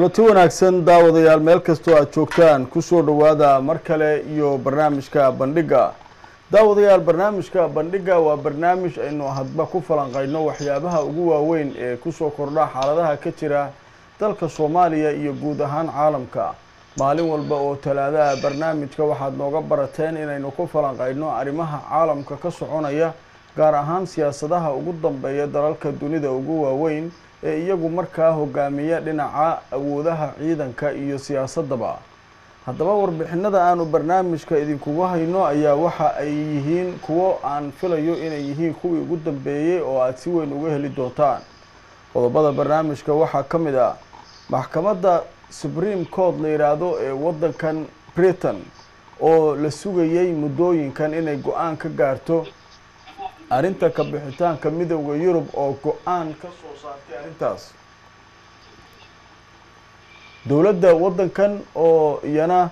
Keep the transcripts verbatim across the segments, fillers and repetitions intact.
kulanti wanaagsan daawadayaal meel kastoo aad joogtaan ku soo dhawaada mar kale iyo barnaamijka bandhiga. daawadayaal barnaamijka bandhiga waa barnaamij aynu hadba ku falanqayno waxyaabaha ugu waaweyn ee ku soo kordha xaaladaha ka jira dalka Soomaaliya iyo guud ahaan caalamka. maalin walba oo talaada barnaamijka waxaad nooga barateen inaynu ku falanqayno arrimaha caalamka ka soconaya gaar ahaan siyaasadaha ugu dambeeya dalalka dunida ugu waaweyn ee iyagu markaa hogaamiya dhinaca awoodaha ciidanka iyo siyaasadaba. haddaba warbixinada aanu barnaamijka idinkugu hayno ayaa waxa ay yihiin kuwo aan filayo inay yihiin kuwii ugu dambeeyay oo aad si weyn uga heli doontaan. qodobada barnaamijka waxaa ka mid ah maxkamadda Supreme Court la yiraahdo ee wadankan Britain oo la sugayay muddooyinkan inay go'aan ka gaarto arrinta ka bixitaanka midowga Yurub oo go'aan ka soo saartay arrintaas. dowladda wadankan oo iyana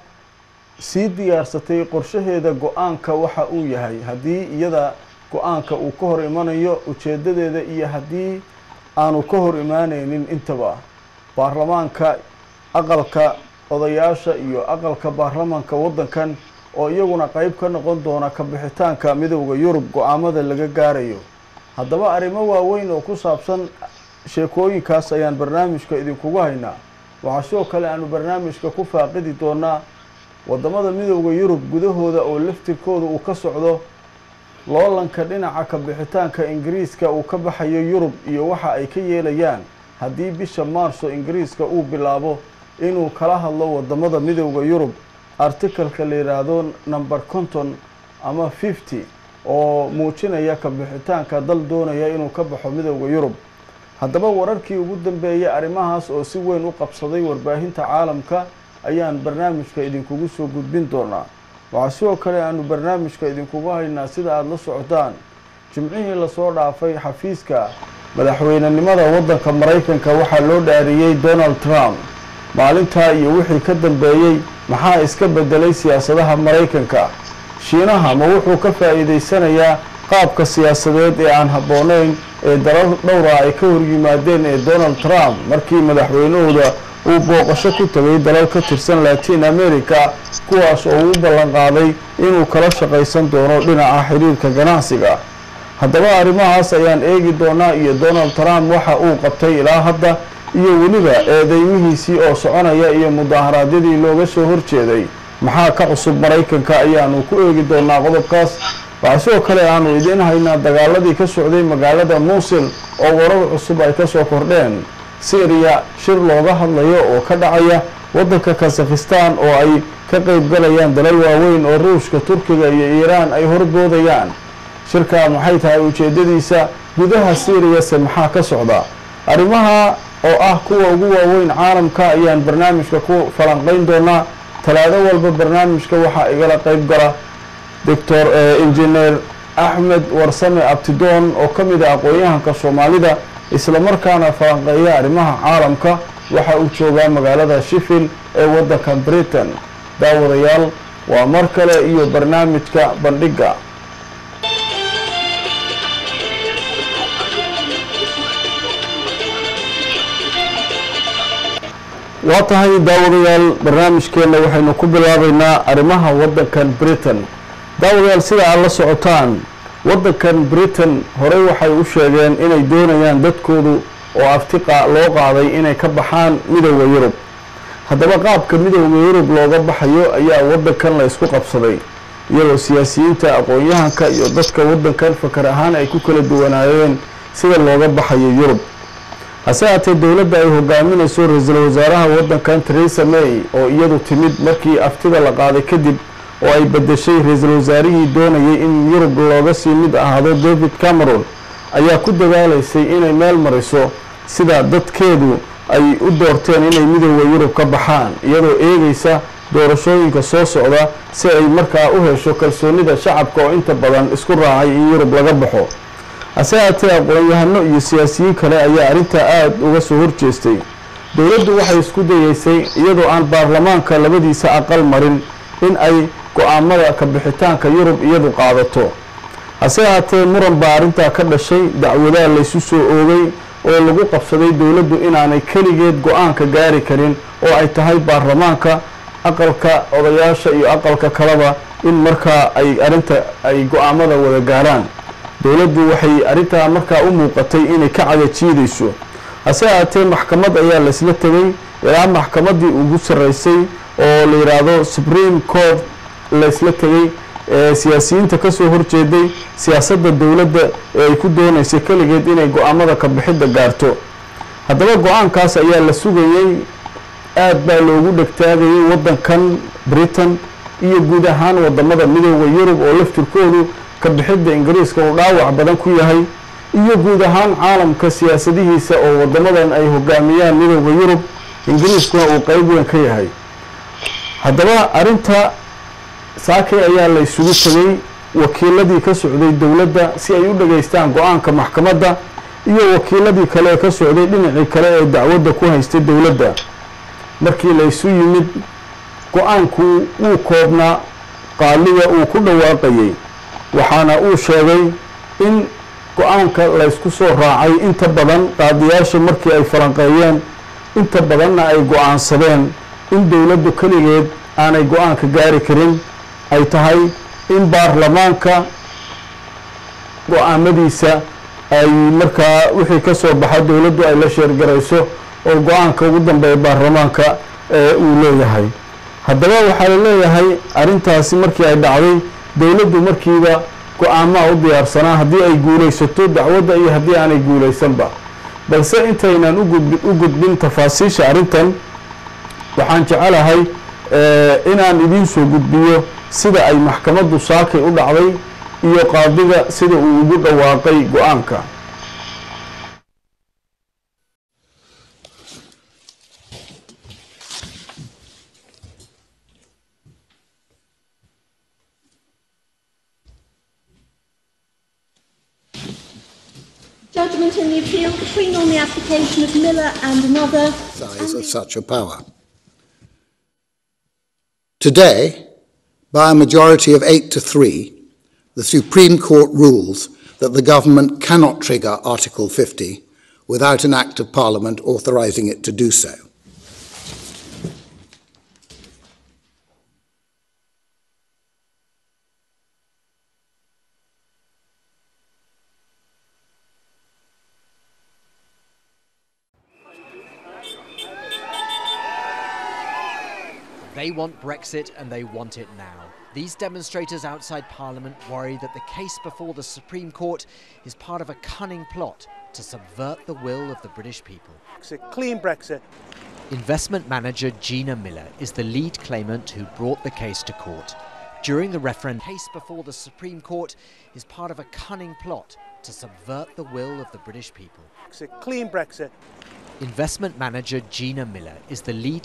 sii diyaarsatay qorshaheeda go'aanka waxa uu yahay haddii iyada go'aanka uu ka hor imanayo ujeedadeeda iyo haddii aanu ka hor imaanaynin intaba. baarlamaanka aqalka odayaasha iyo aqalka baarlamaanka wadankan oo iyaguna qayb ka noqon doona ka bixitaanka midowga Yurub go'aamada laga gaarayo. haddaba arrimo waaweyn oo ku saabsan sheekooyinkaas ayaan barnaamijka idinkugu haynaa. waxaa sidoo kale aanu barnaamijka ku faaqidi doonaa wadamada midowga Yurub gudahooda oo laftirkooda uu ka socdo loolanka dhinaca ka bixitaanka Ingiriiska uu ka baxayo Yurub iyo waxa ay ka yeelayaan haddii bisha Maarso Ingiriiska uu bilaabo inuu kala hadlo wadamada midowga Yurub article-ka la yiraahdo number konton ama fifty oo muujinaya ka bixitaanka dal doonaya inuu ka baxo midowga Yurub. haddaba wararkii ugu dambeeyay arrimahaas oo si weyn u qabsaday warbaahinta caalamka ayaan barnaamijka idinkugu soo gudbin doonaa. waxaa sidoo kale aanu barnaamijka idinkugu haynaa sida aad la socotaan jimcihii la soo dhaafay xafiiska madaxweynenimada wadanka Mareykanka waxaa loo dhaariyay Donald Trump. maalinta iyo wixii ka dambeeyay maxaa iska bedelay siyaasadaha Mareykanka? Shiinaha ma wuxuu ka faa'iideysanayaa qaabka siyaasadeed ee aan habboonayn ee dalal dhowr ah ay ka hor yimaadeen ee Donald Trump markii madaxweynahooda uu booqasho ku tagay dalal ka tirsan Latin America kuwaas oo uu ballan qaaday inuu kala shaqaysan doono dhinaca xiriirka ganacsiga. haddaba arrimahaas ayaan eegi doonaa iyo Donald Trump waxa uu qabtay ilaa hadda iyo weliba eedeymihiisii oo soconaya iyo mudaharaadyadii looga soo horjeeday maxaa ka cusub Mareykanka ayaanu ku eegi doonaa qodobkaas. waxaa sidoo kale aanu idiin haynaa dagaaladii ka socday magaalada Mosul oo warar cusub ay ka soo kordheen. Syria shir looga hadlayo oo ka dhacaya wadanka Kazakhstan oo ay ka qayb galayaan dalal waaweyn oo Ruushka, Turkiga iyo Iiraan ay horboodayaan. shirka maxay tahay ujeedadiisa? gudaha Syria se maxaa ka socda? arrimaha oo ah kuwa ugu waaweyn caalamka ayaan barnaamijka ku falanqayn doonaa. talaado walba barnaamijka waxaa igala qayb gala Doctor Engineer Ahmed Warsame Abtidoon oo ka mid ah aqoon-yahanka Soomaalida isla markaana falanqeeya arrimaha caalamka. waxa uu joogaa magaalada Sheffield ee wadanka Britain. daawadayaal waa mar kale iyo barnaamijka bandhiga. waa tahay daawadayaal barnaamijkeena waxaynu ku bilaabaynaa arrimaha wadankan Britain. daawadayaal sida aad la socotaan wadankan Britain horey waxay u sheegeen inay doonayaan dadkoodu oo aftiqa loo qaaday inay ka baxaan midowga Yurub. haddaba qaabka midowga Yurub looga baxayo ayaa wadankan la isku qabsaday iyadoo siyaasiyiinta aqoon-yahanka iyo dadka wadankan fakar ahaan ay ku kala duwanaayeen sida looga baxayo Yurub. hase haatee dowladda ay hogaaminayso ra-iisul wasaaraha wadankan Theresa May oo iyadu timid markii aftida la qaaday kadib oo ay bedeshay ra-iisul wasaarihii doonayay in Yurub looga sii mid ahaado David Cameron ayaa ku dagaalaysay inay meel mariso sida dadkeedu ay u doorteen inay midowga Yurub ka baxaan iyadoo eegaysa doorashooyinka soo socda si ay markaa u hesho kalsoonida shacabka oo inta badan isku raacay in Yurub laga baxo. hase haatee aqoon-yahano iyo siyaasiyiin kale ayaa arrintaa aad uga soo horjeestay. dowladdu waxay isku dayeysay iyadoo aan baarlamaanka labadiisa aqal marin in ay go'aamada ka bixitaanka Yurub iyadu qaadato. hase haatee muran baa arrintaa ka dhashay, dacwadaha la isu soo oogay oo lagu qabsaday dawladdu inaanay kaligeed go'aanka gaari karin oo ay tahay baarlamaanka aqalka odayaasha iyo aqalka kalaba in markaa ay arinta ay go'aamada wada gaaraan dawladdu waxay arinta markaa u muuqatay inay ka cadajiidayso hase ahaatee maxkamad ayaa la isla tagay ilaa maxkamadii ugu sareysay oo la yiraahdo Supreme Court la isla tagay siyaasiyiinta ka soo horjeeday siyaasadda dawladda ee ay ku doonaysay kaligeed inay go'aamada ka bixida gaarto haddaba go'aankaas ayaa la sugayay aad baa loogu dhagtaagayay wadankan Britain iyo guud ahaan wadamada midowga Yurub oo laftirkoodu ka bixida Ingiriiska oo dhaawac badan ku yahay iyo guud ahaan caalamka siyaasadihiisa oo wadamadan ay hogaamiyaan midowga Yurub Ingiriiska uu qayb weyn ka yahay haddaba arinta saakay ayaa la isugu tagay wakiiladii ka socday dawladda si ay u dhageystaan go'aanka maxkamadda iyo wakiiladii kale ka socday dhinacii kale ee dacwadda ku haystay dawladda markii la isu yimid go'aanku uu koobnaa qaaliga uu ku dhawaaqayay waxaana uu sheegay in go'aanka la isku soo raacay inta badan qaadiyaasha markii ay falanqeeyeen inta badanna ay go'aansadeen in dawladdu kaligeed aanay go'aanka gaari karin ay tahay in baarlamaanka go'aamadiisa ay markaa wixii ka soo baxay dawladdu ay la sheergarayso oo go'aanka ugu dambeeya baarlamaanka ee uu leeyahay haddaba waxaa la leeyahay arintaasi markii ay dhacday dawladdu markiiba go'aamaha u diyaarsanaa haddii ay guulaysato dacwadda iyo haddii aanay guulaysanba balse intaynan u gudbin tafaasiisha arintan waxaan jecelahay inaan idiin soo gudbiyo sida ay maxkamaddu saakay u dhacday iyo qaadiga sida uu ugu dhawaaqay go'aanka Judgment in the appeal between on the application of Miller and another size of such a power. Today, by a majority of eight to three, the Supreme Court rules that the government cannot trigger Article fifty without an Act of Parliament authorising it to do so. They want Brexit and they want it now. These demonstrators outside Parliament worry that the case before the Supreme Court is part of a cunning plot to subvert the will of the British people. Brexit, clean Brexit. Investment manager Gina Miller is the lead claimant who brought the case to court. During the referendum, the case before the Supreme Court is part of a cunning plot to subvert the will of the British people. Brexit, clean Brexit. Investment manager Gina Miller is the lead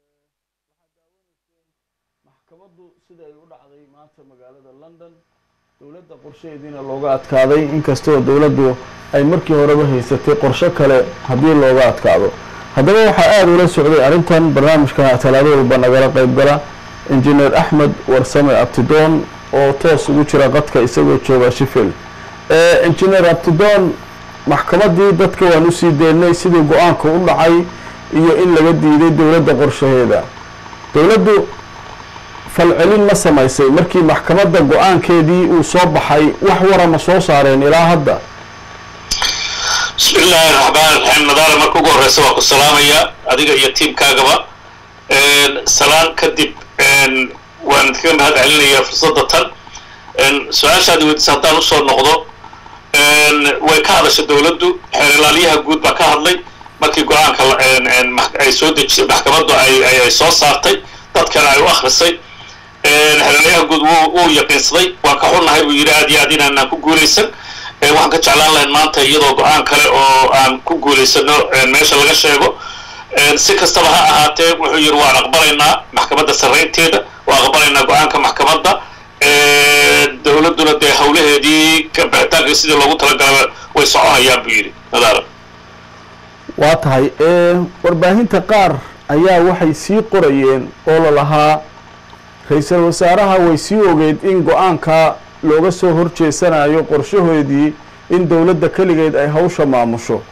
sida ay u dhacday maanta magaalada London dawladda qorsheediina looga adkaaday inkastoo dawladdu ay markii horeba haysatay qorshe kale hadii looga adkaado haddaba waxa aad ula socday arintan barnaamijka talaado walba nagala qayb gala injineer Axmed Warsame Abtidoon oo toos ugu jira qadka isagoo jooga Sheffield ee injineer Abtidoon maxkamadii dadka waan u sii deynay sidii go'aanka u dhacay iyo in laga diiday dawladda qorshaheeda dawladdu falcelin ma samaysay markii maxkamadda go'aankeedii uu soo baxay wax wara ma soo saareen ilaa hadda bismillaahi raxmaani raxiim nadaara marka ugu horeysa waa ku salaamaya adiga iyo tiimkaagaba salaan kadib waan kaga mahad celinayaa fursadda tan su-aashaadi weydiisa haddaan usoo noqdo way ka hadashay dawladdu xeer ilaaliyaha guud baa ka hadlay markii go'aanka ay soo dejisay maxkamaddu ay soo saartay dadkana ay u akhrisay xeerlayaha guud wuu yaqiinsaday waan ka xunnahay buu yidhi aad iyo aad inaanaan ku guulaysan waxaan ka jeclaan lahayn maanta iyadoo go'aan kale oo aan ku guulaysano meesha laga sheego si kastaba ha ahaatee wuxuu yidhi waan aqbalaynaa maxkamadda sarreynteeda waan aqbalaynaa go'aanka maxkamadda dawladduna dee howlaheedii kabixitaanka sidii loogu talagalay way soconayaan buu yidhi nadaara waa tahay warbaahinta qaar ayaa waxay sii qorayeen oo la lahaa ra'iisul wasaaraha way sii ogeed in go'aanka looga soo horjeesanayo qorshahoodii in dawladda kaligeed ay hawsha maamusho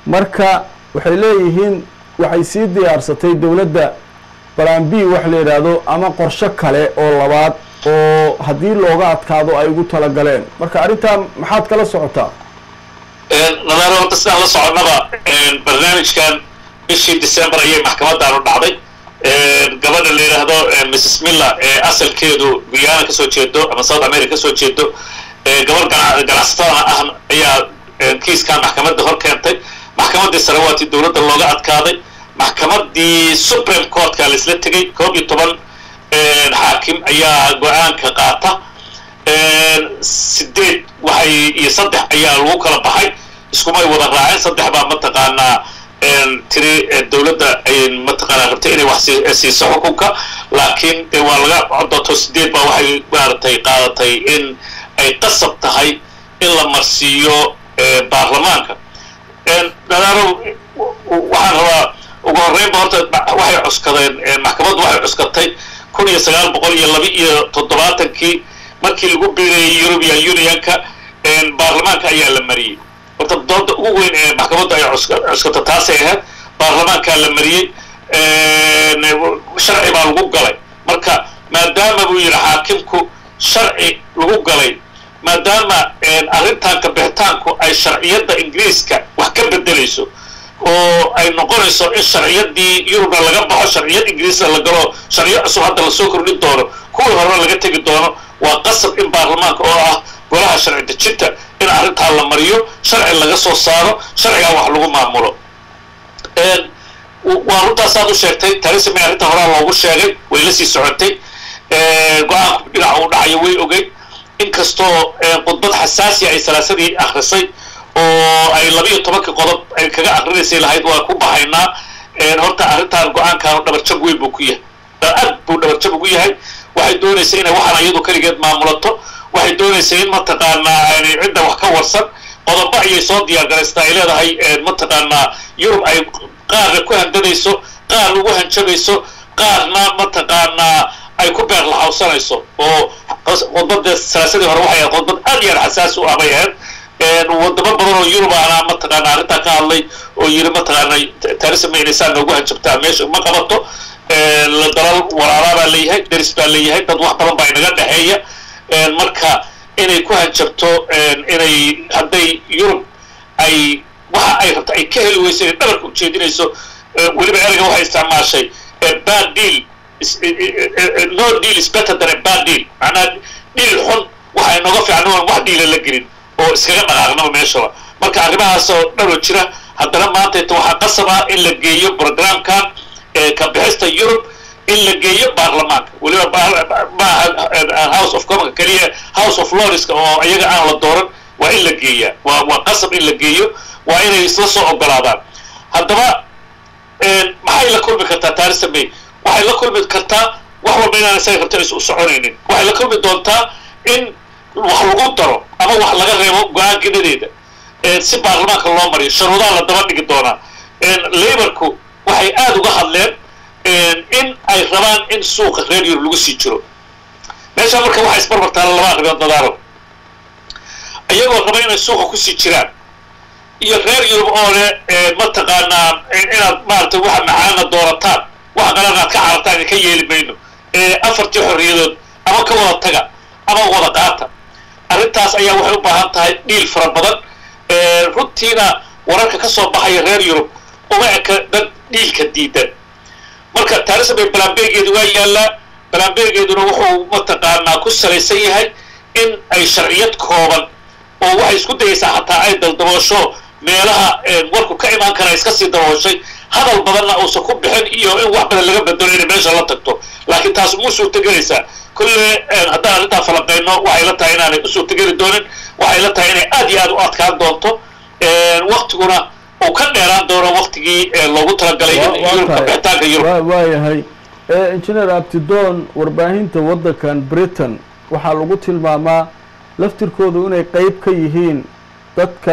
marka waxay leeyihiin waxay sii diyaarsatay dowladda balan b wax la yidhaahdo ama qorshe kale oo labaad oo haddii looga adkaado ay ugu talagaleen marka arrintaa maxaad kala socotaa nadaaro horta sidaan la soconaba barnaamijkan bishii december ayay maxkamadan u dhacday gabadha la yidhaahdo missus miller ee asalkeedu guyana kasoo jeedo ama south america kasoo jeedo gabar ganacsatada ah ayaa kiiskan maxkamadda hor keentay maxkamaddii sare waatii dowladda looga adkaaday maxkamaddii supreme courtka la isla tegay koob iyo toban xaakim ayaa go-aanka qaata sideed waxay iyo saddex ayaa lagu kala baxay iskumay wada raaceen saddex baa mataqaanaa tiri dowladda ay mataqaanaa rabtay inay wax siiso xukunka laakiin waa laga codooto sideed baa waxay maaragtay qaadatay in ay qasab tahay in la marsiiyo baarlamaanka dadaaro waxaan rabaa ugu horreynba horta waxay cuskadeen maxkamaddu waxay cuskatay kun iyo sagaal boqol iyo laba iyo toddobaatankii markii lagu biirayay European Unionka baarlamaanka ayaa la mariyay horta dooda ugu weyn ee maxkamaddu ay cuskata taasay ahayd baarlamaanka la mariyay sharci baa lagu galay marka maadaama buu yidhi xaakimku sharci lagu galay maadaama arrintan ka bixitaanku ay sharciyadda ingiriiska wax ka bedelayso oo ay noqonayso in sharciyadii yurubna laga baxo sharciyad ingiriisna la galo sharciyo cusub hadda lasoo kordhin doono kuwii horena laga tegi doono waa qasab in baarlamaanka oo ah golaha sharci dejinta in arrintaa la mariyo sharci laga soo saaro sharcigaa wax lagu maamulo waa runtaasaad u sheegtay tarisime arrinta horaa loogu sheegay way la sii socotay go-aanku dhinaca uu dhacayo way ogey inkastoo khudbad xasaasiya ay salaasadii akhrisay oo ay laba iyo tobankii qodob ay kaga akrinaysay lahayd waa ku baxaynaa horta arrintan go-aankan dhabarjab weyn buu ku yahay aad buu dhabarjab ugu yahay waxay doonaysaa inay waxaan iyadu keligeed maamulato waxay doonaysaa in mataqaanaa cidda wax ka warsan qodobo ayay soo diyaargaraystaa ay leedahay mataqaanaa yurub ay qaarna ku handadayso qaar ugu hanjabayso qaarna mataqaanaa ay ku beer laxawsanayso oo khudbada salaasadii hore waxay ahayd khudbad aad iyo aad xasaasi u ah bay ahayd wadamo badan oo yurub ahna mataqaanaa arrintaa ka hadlay oo yiri mataqaanaa tarisima inaysaan noogu hanjabtaa meesha ma qabato la dalal walaalaa baa leeyahay deris baa leeyahay dad wax badan baa inaga dhexeeya marka inay ku hanjabto inay hadday yurub ay waxa ay rabto ay ka heli weyso inay dhabarka ujeedinayso weliba ereyga waxay isticmaashay bad deal no deal is better than a bad deal macnaa dhiil xun waxa inooga fiicno aan wax dhiila la gelin oo iskaga dhaqaaqnaba meeshaba marka arrimahaasoo dhan oo jira haddana maanta inta waxaa qasab ah in la geeyo programkan ka bixista yurub in la geeyo baarlamaanka weliba maaha house of commonka keliya house of lordska oo iyaga aan la dooran waa in la geeyaa waa waa qasab in la geeyo waa inay isla soo ogolaadaan haddaba maxay la kulmi kartaa taarisa may waxay la kulmi kartaa wax walba inaan isaga rabto is u soconaynin waxay la kulmi doontaa in wax lagu daro ama wax laga reebo go-aankinadeeda si baarlamaanka loo mariyo shuruudaha la daba dhigi doonaa laborku waxay aada uga hadleen in ay rabaan in suuqa reer yurub lagu sii jiro meesha marka waxay isbarbartaan laba arrimood nadaaro iyagoo raba inay suuqa kusii jiraan iyo reer yurub oo le mataqaanaa inaad maaragtay waxa macaana doorataan wax qalan aad ka carartaan ka yeeli mayno afartii xorriyadood ama ka wada taga ama wada qaata arrintaas ayaa waxay u baahan tahay dhiil fara badan runtiina wararka ka soo baxaya reer yurub uma eka dad dhiilka diidan marka taarisa bay balambeegeedu waa yaallaa balambeegeeduna wuxuu mataqaanaa ku salaysan yahay in ay sharciyad kooban oo waxay isku dayaysaa xataa ay daldaboosho meelaha warku ka imaan kara iska sii dabooshay hadal badanna uusan ku bixin iyo in wax badan laga bedelo inay meesha la tagto laakiin taas muu suurtagelaysaa kulle haddaan arrintaa falanqayno waxay la tahay inaanay u suurtageli doonin waxay la tahay inay aad iyo aad u adkaan doonto waktiguna uu ka dheeraan doono waktigii loogu talagalay in yurubka bixitaanka yurub waayahay engineer abtidoon warbaahinta waddankan britain waxaa lagu tilmaamaa laftirkoodu inay qayb ka yihiin dadka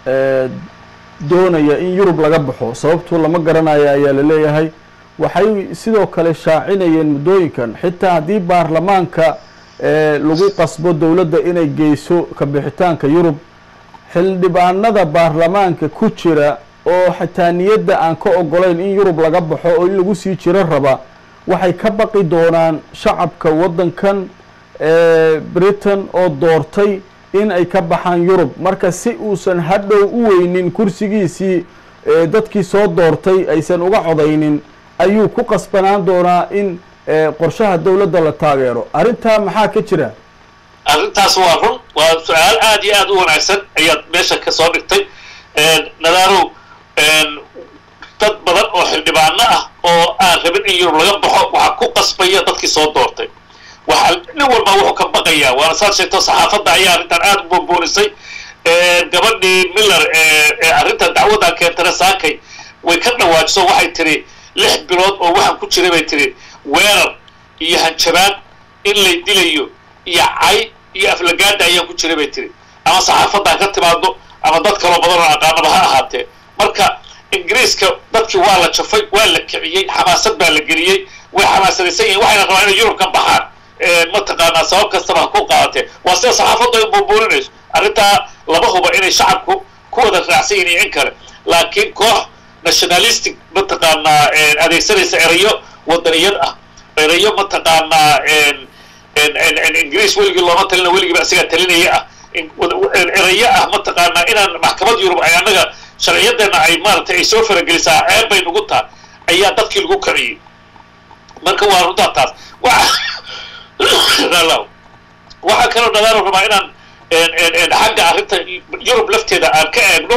doonaya in yurub laga baxo sababtuu lama garanayo ayaa la leeyahay waxay sidoo kale shaacinayeen muddooyinkan xitaa haddii baarlamaanka lagu qasbo dowladda inay geyso ka bixitaanka yurub xildhibaanada baarlamaanka ku jira oo xitaa niyadda aan ka ogolayn in yurub laga baxo oo in lagu sii jiro raba waxay ka baqi doonaan shacabka waddankan britain oo doortay in ay ka baxaan yurub marka si uusan hadhow u weynin kursigiisii dadkii soo doortay aysan uga codaynin ayuu ku qasbanaan doonaa in qorshaha dowladda la taageero arrintaa maxaa ka jira arrintaas waa run waa su-aal aad iyo aad u wanaagsan ayaad meesha ka soo dhigtay nadaarow dad badan oo xildhibaano ah oo aan rabin in yurub laga baxo waxaa ku qasbaya dadkii soo doortay waxa nin walba wuxuu ka baqayaa waana saad sheegto saxaafadda ayaa arrintan aad u boonboonisay gabadhii miller ee arrintan dacwaddan keentana saakay way ka dhawaajiso waxay tiri lix bilood oo waxaan ku jiray bay tiri weerar iyo hanjabaad in lay dilayo iyo cay iyo aflagaada ayaan ku jiray bay tiri ama saxaafaddan ka timaado ama dad kaloo badan oo aqaanaba ha ahaatee marka ingiriiska dadkii waa la jafay waa la kiciyey xamaasad baa la geliyey way xamaasadaysan yihiin waxayna rabaan inay yurub ka baxaan mataqaanaa sabab kastaba ha ku qaadatee waa sida saxaafaddu ay buunbuuninayso arrintaa lama huba inay shacabku ku wada raacsan yihiin in kale laakiin koox nationalistic mataqaanaa adeegsanaysa erayo wadaniyad ah erayo mataqaanaa ingiriis weligii looma talina weligiiba isagaa talinaya ah erayo ah mataqaanaa inaan maxkamad yurub ay annaga sharciyadeena ay maaragtay ay soo faragelisaa ceeb bay nugu tahay ayaa dadkii lagu kiciyey marka waa runtaa taas waxaa kaloo nadaaro rabaa inaan xagga arrinta yurub lafteeda aan ka eegno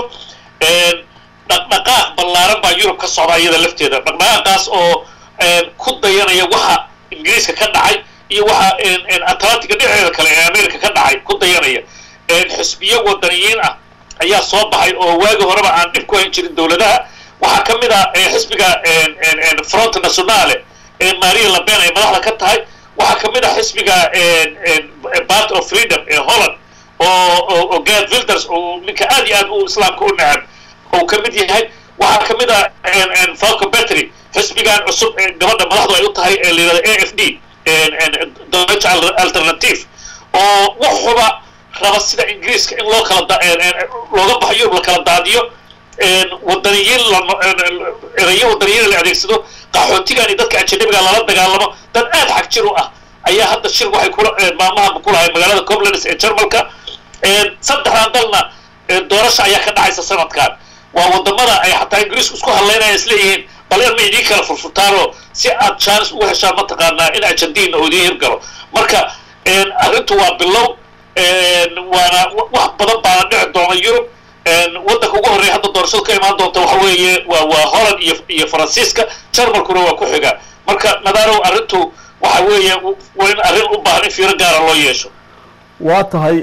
dhaqdhaqaaq ballaaran baa yurub ka socda iyada lafteeda dhaqdhaqaaqaas oo ku dayanaya waxa ingiriiska ka dhacay iyo waxa atlantiga dhinaceeda kale ee america ka dhacay ku dayanaya xisbiyo wadaniyiin ah ayaa soo baxay oo waagi horeba aan dhib ku hayn jirin dowladaha waxaa ka mid ah xisbiga front nationale ee maria le pen ay madaxda ka tahay waxaa ka mid ah xisbiga part of freedom ee holland oo Geert Wilders oo ninka aad iyo aad u islaamka u nacab oo ka mid yahay waxaa ka mid ah Falco Petri xisbigan cusub gabadha madaxdu ay u tahay ee leedahay A F D Deutsche Alternative oo wuxuba raba sida ingiriiska in loo kala looga baxo yurub la kala daadiyo wadaniyiin erayo wadaniyiin la adeegsado qaxootigan iyo dadka ajnabiga lala dagaalamo dad aad xag jir u ah ayaa hadda shir waxay kula maamaha ku lahay magaalada Koblenz ee Jarmalka saddexdan dalna doorasho ayaa ka dhacaysa sanadkan waa wadamada ay xataa ingiriisku isku hadlaynayaan isleeyihiin bal in ma idiin kala furfurtaano si aad chance ugu heshaan mataqaanaa in ajandiina oo idiin hirgalo marka arrintu waa bilow waana wax badan baana dhici doona yurub waddanka ugu horreeya hadda doorashada ka imaan doonta waxa weeye waa waa holland iyo iyo faransiiska jarmalkuna waa ku xiga marka nadaarow arrintu waxa weeye waa in arrin u baahan in fiiro gaara loo yeesho waa tahay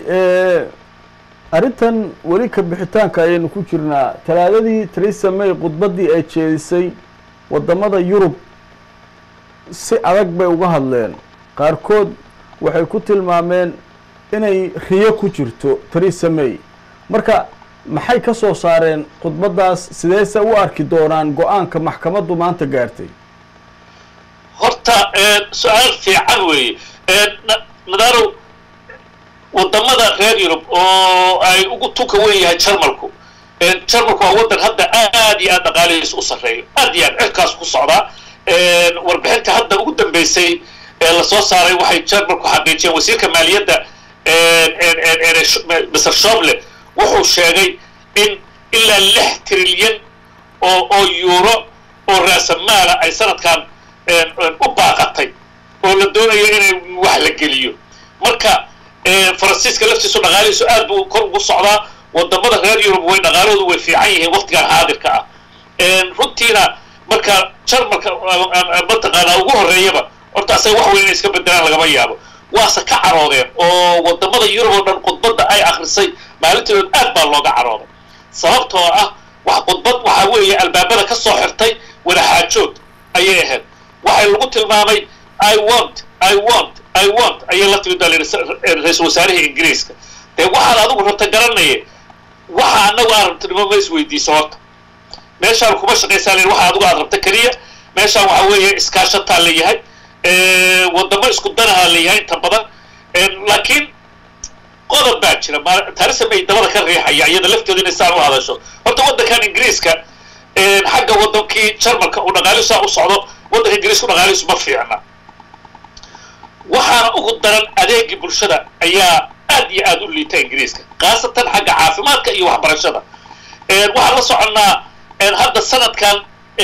arrintan weli ka bixitaanka ayaynu ku jirnaa talaadadii Theresa May khudbaddii ay jeedisay wadamada yurub si adag bay uga hadleen qaarkood waxay ku tilmaameen inay riyo ku jirto Theresa May marka maxay ka soo saareen khudbaddaas sideese u arki doonaan go-aanka maxkamaddu maanta gaartay horta su-aal fiican weeye nadaaro wadamada reer yurub oo ay ugu tunka weyn yahay jarmalku jarmalku waa waddan hadda aad iyo aad dhaqaalihiisa u sarreeyo aad iyo aad cirkaas ku socdaa warbixinta hadda ugu dambeysay ee lasoo saaray waxay jarmalku xaqiijiyeen wasiirka maaliyadda mister Schäuble wuxuu sheegay in ilaa lix trilyan oo oo euro oo raasamaala ay sanadkan u baaqatay oo la doonayo inay wax la geliyo marka faransiiska laftiisu dhaqaalihiisu aad buu kor ugu socdaa wadamada reer yurub way dhaqaalahoodu way fiican yihiin waqtigan xaadirka ah runtiina marka jarmalka mataqaanaa ugu horreeyaba horta asaga wax weyn inay iska bedelaan lagama yaabo waase ka caroodeen oo wadamada yurub oo dhan khudbadda ay akhrisay maalinteedood aad baa looga carooday sababtoo ah wax khudbad waxaa weeye albaabada ka soo xirtay wadaxaajood ayay ahayd waxay lagu tilmaamay I want I want I want ayay la timid ra-iisul wasaarihii ingiriiska dee waxaad adigu rabta garanaya waxa annagu aan rabtanimo ma isweydiiso horta meeshaan kuma shaqaysaa len waxa adigu aad rabta keliya meeshaan waxaa weeye iskaashataa leeyahay wadamo isku danaha leeyahay inta badan laakiin qodob baa jira Theresa May dabada ka riixaya iyada lafteedu inay saan u hadasho horta waddankan ingiriiska xagga wadankii Jarmalka uu dhaqaalihiisa u socdo wadanka Ingiriiska dhaqaalihiisa ma fiicna waxaana ugu daran adeegii bulshada ayaa aad iyo aad u liita Ingiriiska qaasatan xagga caafimaadka iyo waxbarashada waxaan la soconaa hadda sanadkan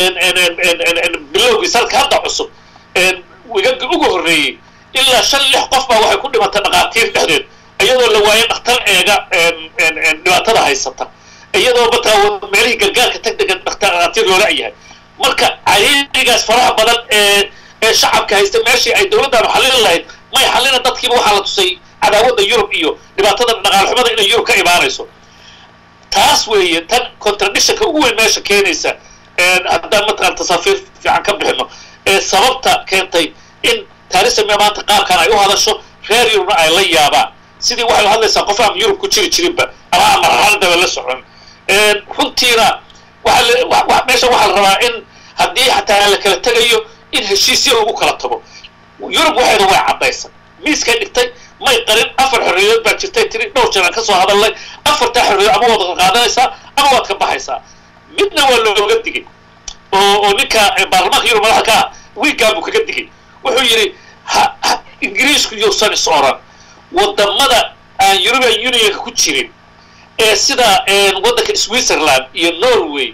bilowgii sanadka hadda cusub wigaga ugu horreeyay ilaa shan lix qof baa waxay ku dhimatay dhaqaatiir dhexdeed iyadoo la waayay dhakhtar eega dhibaatada haysata iyadoo mataa meelihii gargaarka tagdega dhaqaatiir loola yahay marka cariirigaas faraha badan ee ee shacabka haysta meeshii ay dowladdaanu xallin lahayd may xallina dadkiiba waxaa la tusay cadaawadda Yurub iyo dhibaatada dhaqaale xumada inay Yurub ka imaanayso taas weeye tan contradictionka ugu weyn meesha keenaysa haddaan mataqaan tasafiir fiican ka bixino ee sababta keentay in Theresa May maanta qaabkan ay u hadasho reer Yurubna ay la yaabaan sidii waxay u hadlaysaa qof aan Yurub ku jiri jirinba ama marxaladaba la socon runtiina waxa meesha waxaa la rabaa in haddii xataa la kala tagayo in heshiisyo lagu kala tago Yurub waxayna way caddaysan miiskay dhigtay may qarin afar xorriyadood baa jirtay tiri dhowr jeer ka soo hadalay afarta xorriyadood ama waad qaadanaysaa ama waad ka baxaysaa midna waa looga digay oo oo ninka baarlamaanka Yurub madaxda ka wiigaa buu kaga digay wuxuu yiri Ingiriisku iyo san is oran wadamada aan European Union ku jirin ee sida wadanka Switzerland iyo Norway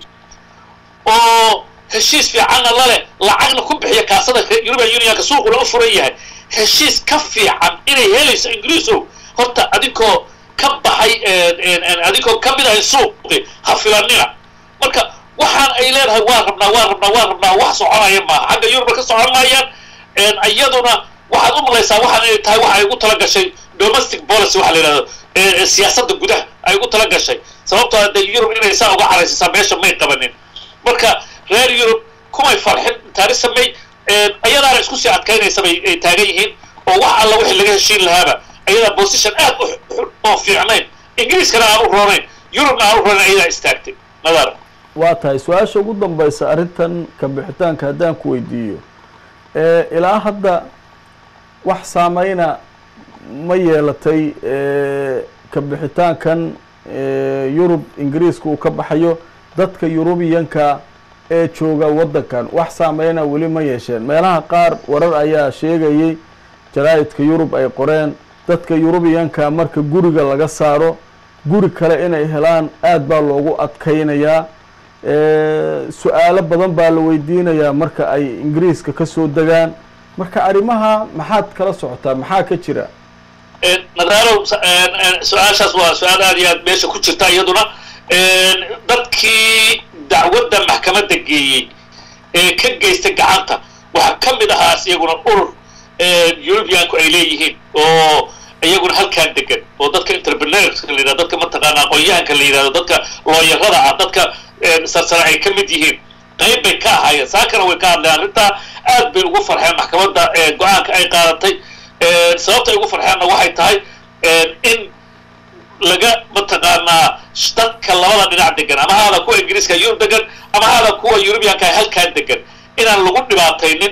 oo heshiis fiican la leh lacagna ku bixiya kaasada European Union ka suuquna u furan yahay heshiis ka fiican inay helayso Ingiriisu horta adikoo ka baxay adikoo ka mid ah suuqi ha filanina marka waxaan ay leedahay waa rabnaa waa rabnaa waa rabnaa wax soconaya ma xagga Yurub ka soconayaan een ayaduna waxaad u malaysaa waxaan ay tahay waxa ay ugu tala gashay domestic policy waxa la yiraahdo ee siyaasadda gudaha ay ugu tala gashay sababtoo ah Yurub inay saa uga caraysaa meesha may qabanin marka reer Yurub kumay farxin Theresa May ayadaana isku sii adkaynaysa ay taagan yihiin oo wax alla wixii laga heshiin lahaaba ayada position aad u fiicnayn Ingiriiskana aan u roonayn Yurubna aan u roonayn ayada istaagtay nadar waa tahay su-aasha ugu dambaysa arrintan ka bixitaanka haddaan ku weydiiyo ee ilaa hadda wax saameyna ma yeelatay ka bixitaankan Yurub Ingiriiska uu ka baxayo dadka Yurubiyanka ee jooga wadankan wax saameyna weli ma yeesheen meelaha qaar warar ayaa sheegayay jaraa'idka Yurub ay qoreen dadka Yurubiyanka marka guriga laga saaro guri kale inay helaan aad baa loogu adkaynayaa ee su'aalo badan baa la weydiinayaa marka ay Ingiriiska ka soo dagaan marka arimaha maxaad kala socotaa maxaa ka jira ee nadaaro su'aashaas waa su'aal aad iyo aad meesha ku jirta iyaduna ee dadkii dacwadda maxkamadda geeyay ee ka geystay gacanta waxa ka mid ahaa iyaguna urur ee Europeanku ay leeyihiin oo iyaguna halkaan degan oo dadka entrepreneurs la yiraahdo dadka mataqaana aqoonyahanka la yiraahdo dadka looyarada ah dadka sarsare ay ka mid yihiin qayb bay ka ahaayeen saakana way ka hadleen arrinta aad bay ugu farxeen maxkamadda ee go'aanka ay qaadatay ee sababta ay ugu farxeenna waxay tahay in laga mataqaanaa dadka labada dhinac degan ama hada kuwa Ingiriiska Yurub degan ama hada kuwa Europeanka halkaan degan inaan lagu dhibaataynin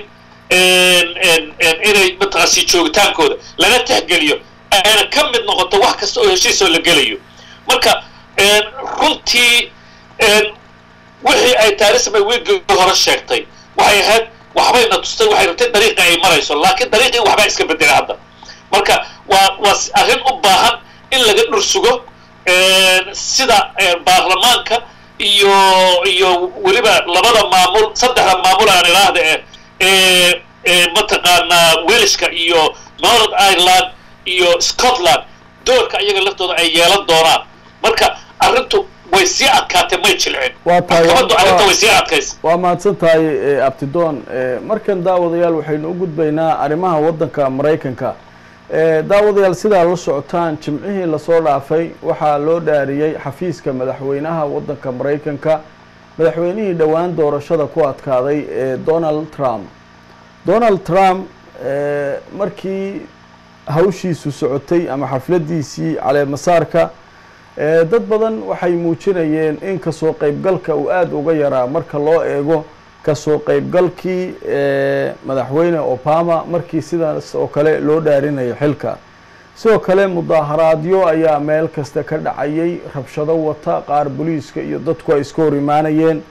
inay mataqaasi joogitaankooda laga tixgeliyo ayna ka mid noqoto wax kasta oo heshiis oo la gelayo marka runtii wixii ay Theresa May wiigi hore sheegtay waxay ahayd waxbayna tustay waxay rabtay dariiqa ay marayso laakiin dariiqii waxba iska bedelay hadda marka waa waa arrin u baahan in laga dhursugo sida baarlamaanka iyo iyo weliba labada maamul saddexda maamul aan ilaahda ee ee mataqaanaa Welshka iyo Northern Ireland iyo Scotland doorka iyaga laftooda ay yeelan doonaan marka arrintu way sii adkaatay may jilcin waa tahay arrintu way sii adkaysay waa mahadsan tahay Abtidoon markan daawadayaal waxaynu u gudbaynaa arrimaha wadanka Mareykanka daawadayaal sidaa la socotaan jimcihii la soo dhaafay waxaa loo dhaariyay xafiiska madaxweynaha wadanka Mareykanka madaxweynihii dhawaan doorashada ku adkaaday ee Donald Trump Donald Trump markii hawshiisu socotay ama xafladiisii caleemasaarka dad badan waxay muujinayeen in ka soo qaybgalka uu aad uga yaraa marka loo eego ka soo qaybgalkii madaxweyne Obama markii sidaas oo kale loo dhaarinayay xilka sidoo kale mudaharaadyo ayaa meel kasta ka dhacayay rabshado wata qaar booliiska iyo dadku ay iska hor imaanayeen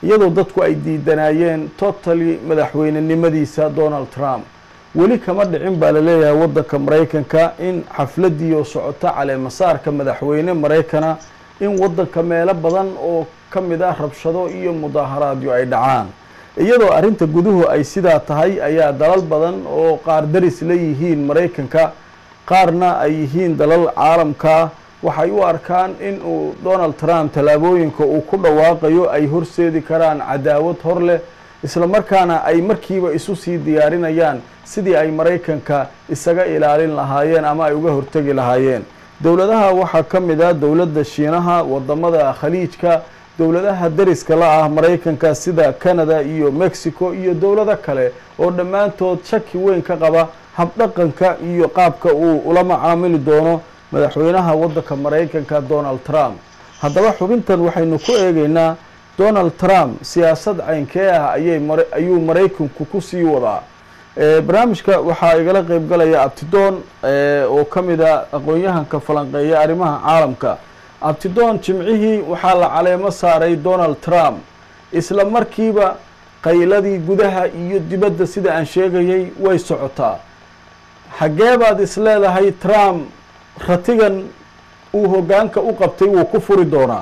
iyadoo dadku ay diidanayeen totally madaxweynenimadiisa Donald Trump weli kama dhicin baa la leeyahay waddanka Mareykanka in xafladii oo socota caleemasaarka madaxweyne Mareykana in waddanka meelo badan oo ka mid ah rabshado iyo mudaharaadyo ay dhacaan iyadoo arinta guduhu ay sidaa tahay ayaa dalal badan oo qaar daris leeyihiin Mareykanka qaarna ay yihiin dalal caalamka waxay u arkaan in uu Donald Trump talaabooyinka uu ku dhawaaqayo ay horseedi karaan cadaawad hor leh isla markaana ay markiiba isu sii diyaarinayaan sidii ay Mareykanka isaga ilaalin lahaayeen ama ay uga hortagi lahaayeen dawladaha waxa kamid ah dawladda Shiinaha wadamada Khaliijka dawladaha dariska la ah Mareykanka sida Canada iyo Mexico iyo dawlado kale oo dhamaantood shaki weyn ka qaba habdhaqanka iyo qaabka uu ula macaamili doono madaxweynaha waddanka Mareykanka Donald Trump haddaba xubintan waxaynu ku eegaynaa Donald Trump siyaasad caynkee ah ayay ayuu Mareykanku ku sii wadaa ee barnaamijka waxa igala qayb galaya Abtidoon ee oo kamid ah aqoon-yahanka falanqeeya arrimaha caalamka Abtidoon jimcihii waxa la caleemo saaray Donald Trump isla markiiba qayladii gudaha iyo dibadda sida aan sheegayay way socotaa xagee baad isleedahay Trump ratigan uu hoggaanka u qabtay wuu ku furi doonaa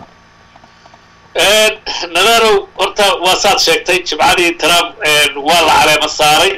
ee nadaaro horta waa saad sheegtay jimcadii Trump waa la caleemo saaray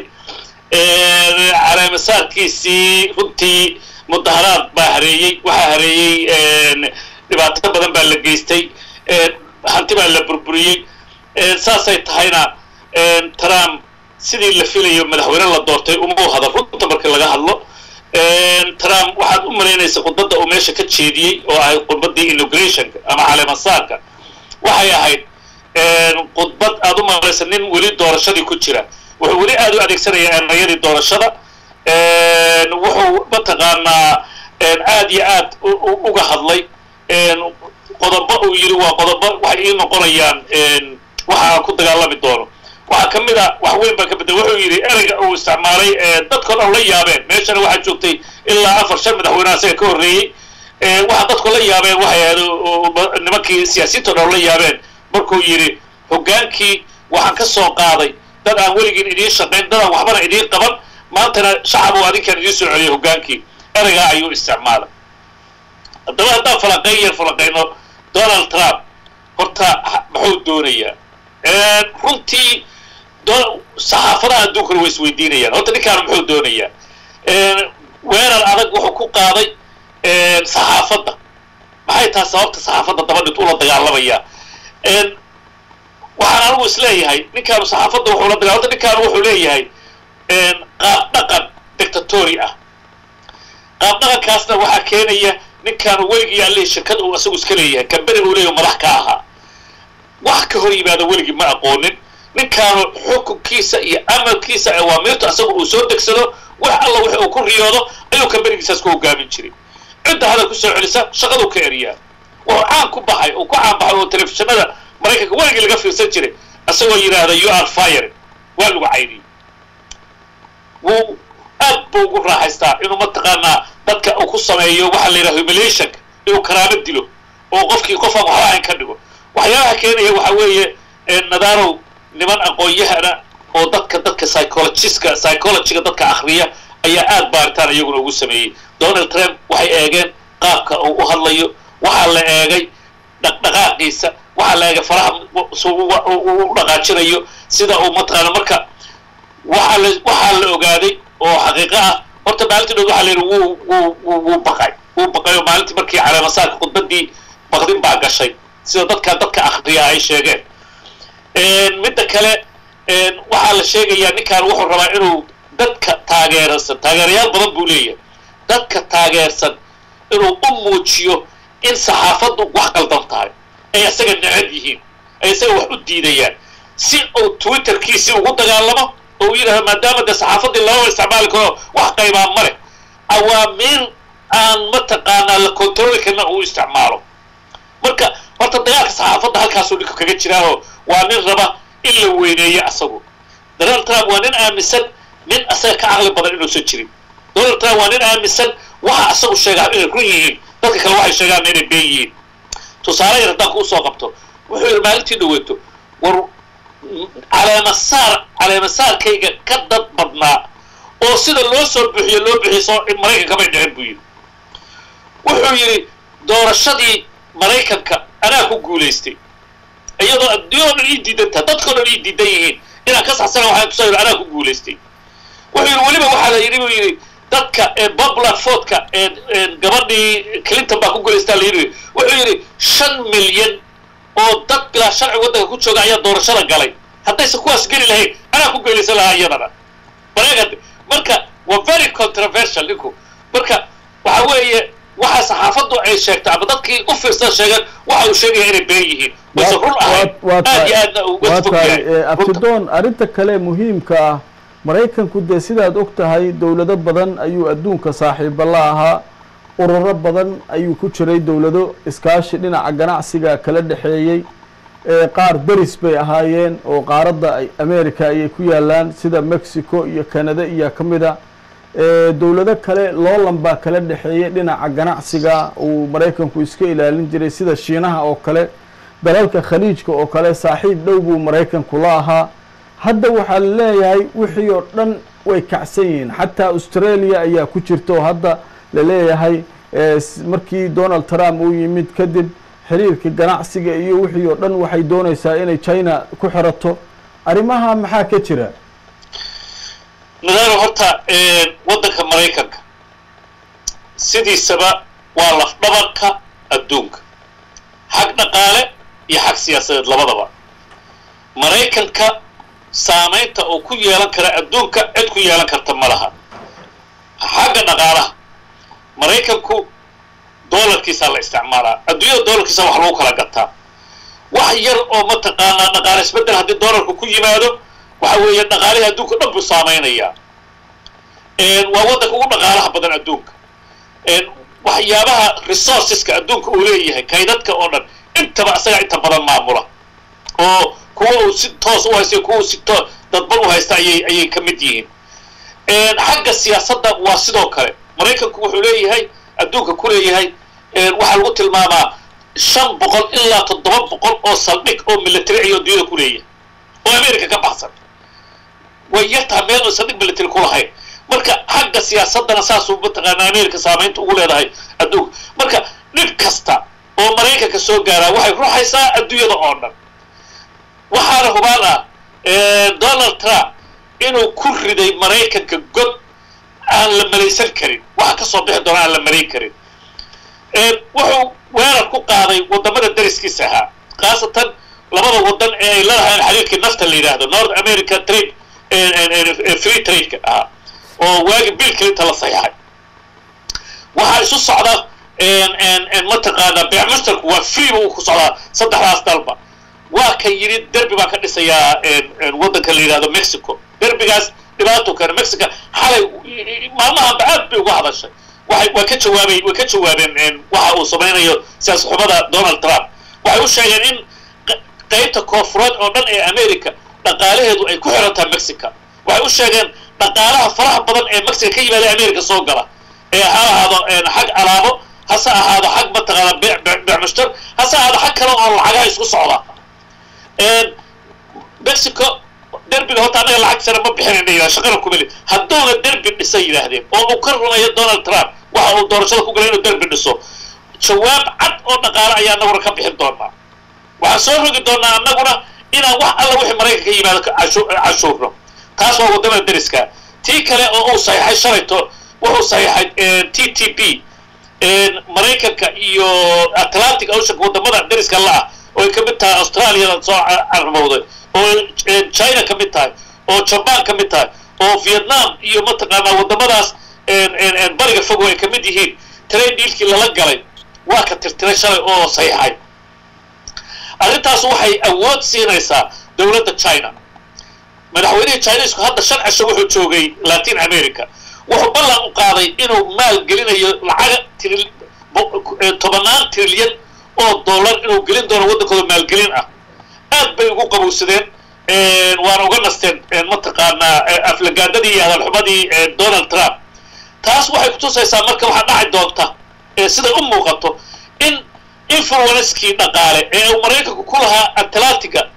ee caleemo saarkiisii runtii mudaharaad baa hareeyay waxa hareeyay ee dhibaato badan baa la geystay ee hanti baa la burburiyay ee saasay tahayna ee Trump sidii la filayo madaxweyne la doortay uma hada runta markii laga hadlo ee Trump waxaad u maleynaysaa khudbada uu meesha ka jeediyay oo ay khudbadii inauguration ama caleemo saarka waxay ahayd ee khudbad aad u maleynaysaa nin weli doorashadii ku jira wuxuu weli aad u adeegsanayaa erayadii doorashada ee wuxuu mataqaanaa ee aad iyo aad uga hadlay ee qodobo uu yiri waa qodobo waxay ii noqonayaan ee waxa ku dagaalami doono waxa kamid ah wax weyn baa ka bedel wuxuu yiri erayga uu isticmaalay ee dadka oo la yaabeen meeshana waxa joogtay ilaa afar shan madaxweyne asaga ka horeeyay ee waxa dadku la yaabeen waxay ahayd nimankii siyaasiyiinta oo la yaabeen markuu yiri hogaankii waxaan ka soo qaaday dad aan weligeen idin shaqeyn dad aan waxbana idin qaban maantana shacab oo adinkan idin soo celiyay hogaankii erayga ayuu isticmaalay haddaba haddaan falanqeeyo falanqeyno Donald Trump horta muxuu doonayaa ee runtii saxaafadaha adduunka way isweydiinayaan horta ninkaan muxuu doonayaa ee weerar adag wuxuu ku qaaday ee saxaafadda maxay tahay sababta saxaafadda dabadhig ula dagaalamaya ee waxaan anigu isleeyahay ninkaan saxaafadda wuxuu la dagaalamay ninkaan wuxuu leeyahay ee qaab dhaqan dictatori ah qaab dhaqankaasna waxaa keenaya ninkaan weligii alle shirkad uu asagu iska leeyahay kambani uu leeyahay madax ka ahaa wax ka hor yimaada weligii ma aqoonin ninkaan xukunkiisa iyo amalkiisa awaamirta asagu uu soo degsado wax alla wixii uu ku riyoodo ayuu kambanigiisaas ku hogaamin jiray cidda hadal ku soo celisa shaqadu ka eriyaa wuxuu caan ku baxay uu ku caan baxay oo telefishinada Mareykanka weligii laga fiirsan jiray asagoo yiraahdo you are fired waa lagu caydiyay wuu aad buu ugu raaxaystaa inuu mataqaanaa dadka uu ku sameeyo waxa la yiraahdo humiliation inuu karaamo dilo oo qofkii qof aan waxba ka dhigo waxyaabaha keenaya waxa weeye nadaaro niman aqoon-yahana oo dadka dadka psychologiska psychologiga dadka akhriya ayaa aad baaritaan iyaguna ugu sameeyay Donald Trump waxay eegeen qaabka uu u hadlayo waxa la eegay dhaqdhaqaaqiisa waxa la eegay faraha uu dhaqaajinayo sida uu mataqaana marka waxa la waxa la ogaaday oo xaqiiqo ah horta maalintii waxa la yiri wuu wuu wuu baqay wuu baqay maalintii markii caleemasaarka khudbadii baqdin baa gashay sida dadka dadka akhriya ay sheegeen ee midda kale ee waxa la sheegayaa ninkaan wuxuu rabaa inuu dadka taageersan taageerayaal badan buu leeyahay dadka taageersan inuu u muujiyo in saxaafaddu wax qaldan tahay ay isaga necab yihiin ay isaga wax u diidayaan si uu twitterkiisi ugu dagaalamo oo yiraahdo maadaama da saxaafadii loo isticmaali karo wax qaybaan male awaamiir aan mataqaanaa la control kana uu isticmaalo marka horta dagaalka saxaafadda halkaas uu kaga jiraaho waa nin raba in la weyneeyo asagu Donald Trump waa nin aaminsan nin asaga ka aqli badan inuu soo jirin Donald Trump waa nin aaminsan waxa asagu sheegaa inay run yihiin dadka kale waxay sheegaan inay been yihiin tusaale yar haddaan ku soo qabto wuxuu maalintii dhaweeto war على مسار على مسار كيجا كدد بدنا أو سيدا لو سو بحي لو بحي صو مريكا كما يدعين بوين wuxuu yiri doorashadii Mareykanka anaa ku guuleystay iyadoo adduunka ay diidanta dadka oo ay diidan yihiin ina ka saxsan waxa ku soo anaa ku guuleystay wuxuu waliba waxa la yiri yiri dadka ee popular vote-ka ee gabadhii Clinton baa ku guuleystay la yiri wuxuu yiri shan milyan oo dad bila sharci wadanka ku jooga ayaa doorashada galay haddaysan kuwaas gali lahayn anaa ku guuleystay lahaa iyadana bareegad marka waa very controversial ninku marka waxa weeye waxa saxaafadu ay sheegtay ama dadkii u fiirsan sheegan waxa uu sheegay inay been yihiin waxa run ah aad iyo aad uga fogyahay abtidoon arinta kale muhiimka ah Mareykanku de sidaad ogtahay dawlado badan ayuu adduunka saaxiib la ahaa ururo badan ayuu ku jiray dawlado iskaashi dhinaca ganacsiga kala dhaxeeyay ee qaar daris bay ahaayeen oo qaaradda ay America ay ku yaalaan sida Mexico iyo Canada iyo kamida ee dawlado kale loolan baa kala dhaxeeyay dhinaca ganacsiga uu Mareykanku iska ilaalin jiray sida Shiinaha oo kale dalalka khaliijka oo kale saaxiib dhow buu Mareykanku la ahaa hadda waxa la leeyahay wixii oo dhan way kacsan yihiin xataa Australia ayaa ku jirto hadda la leeyahay markii Donald Trump uu yimid kadib xiriirka ganacsiga iyo wixii oo dhan waxay doonaysaa inay China ku xirato arimaha maxaa ka jira madaxweyne horta ee wadanka Mareykanka sidiisaba waa laf dhabarka adduunka xaq dhaqaale iyo xaq siyaasadeed labadaba Mareykanka saameynta oo ku yeelan kara adduunka cid ku yeelan karta malaha xagga dhaqaalaha Mareykanku doolarkiisa la isticmaalaa adduunka doolarkiisa wax lagu kala gataa wax yar oo mataqaanaa dhaqaale isbedel haddii doolarku ku yimaado waxa weeye dhaqaalaha adduunka dhan buu saameynaya een waa wadanka ugu dhaqaalaha badan adduunka een waxyaabaha resourceska adduunka uu leeyahay kaydadka oo dhan intaba asaga inta badan maamula oo kuwa uu si toos u haysto kuwa si toos dadban u haysta ayay ayay ka mid yihiin een xagga siyaasadda waa sidoo kale Mareykanku wuxuu leeyahay adduunka ku leeyahay een waxa lagu tilmaamaa shan boqol ilaa toddoba boqol oo saldhig oo military iyo dawladda ku leeyahay oo Amerika ka baxsan way yartaa meel oo saldhig military ku lahayn marka xagga siyaasadana saas uu mataqaanaa Amerika saameynta ugu leedahay adduunka marka dhib kasta oo Mareykanka soo gaaraa waxay ruuxaysaa adduunyada oo dhan waxaana hubaan ah Donald Trump inuu ku riday Mareykanka god aan la malaysan karin waxa ka soo bixi doona aan la maray karin ee wuxuu weerar ku qaaday wadamada dariskiisa ahaa qaasatan labada wadan ee ay leedahay xiriirka nafta la yiraahdo North America Trade and Free Trade ah oo waagi Bill Clinton la saxiixay waxa isu socda een een een mataqaana beec mushtarku waa free uu ku socda saddexdaas dalba waa ka yiri derbi baa ka dhisayaa een wadanka la yiraahdo Mexico derbigaas dhibaato ka Mexico xalay maalmaha baad bay uga hadashay waxay waa ka jawaabay way ka jawaabeen een waxa uu sameeyo siyaas xubada Donald Trump waxay u sheegeen in qaybta koonfureed oo dhan ee America dhaqaalaheedu ay ku xirantahay Mexico waxay u sheegeen dhaqaalaha faraha badan ee Mexico ka yimaada America soo gala ee ahaado een xaq alaabo hasa ahaado xaq mataqaana beec mushtar hasa ahaado xaq kale oo lacagaha isku socda een Mexico derbiga horta anaga lacag sare ma bixinayna shaqada ku mali hadduuna derbi dhisay yiraahdeen oo uu ka rumeeyo Donald Trump waxa uu doorashada ku galay inuu derbi dhiso jawaab cad oo dhaqaale ayaa nabar ka bixin doona waxa soo rogi doona annaguna inaan wax alla wixii Mareykanka ka yimaado cashuurno taas waa wadamada dariska tii kale oo uu saxiixay shalayto wuxuu saxiixay T T P een Mareykanka iyo Atlantic Ocean wadamada dariska la oo ka mid tahay Australia soo carmowday oo China ka mid tahay oo Japan ka mid tahay oo Vietnam iyo mataqaana wadamadaas een een bariga fog ay ka mid yihiin trade dealkii la galay waa ka tirtiray shalay oo saxiixay arrintaas waxay awood siinaysaa dawladda China madaxweynaha China isku hadda shan casho wuxuu joogay Latin America wuxuu ballan u qaaday inuu maal gelinayo lacag tobanaan trilyan oo dollar inuu gelin doono wadankooda maalgelin ah aad bay ugu qabowsadeen een waan uga nasteen mataqaanaa aflagaadadii iyo hadalxumadii Donald Trump taas waxay ku tusaysaa marka waxa dhacay doonta ee sida u muuqato in influence-kii dhaqaale ee uu Mareykanku ku lahaa Atlantic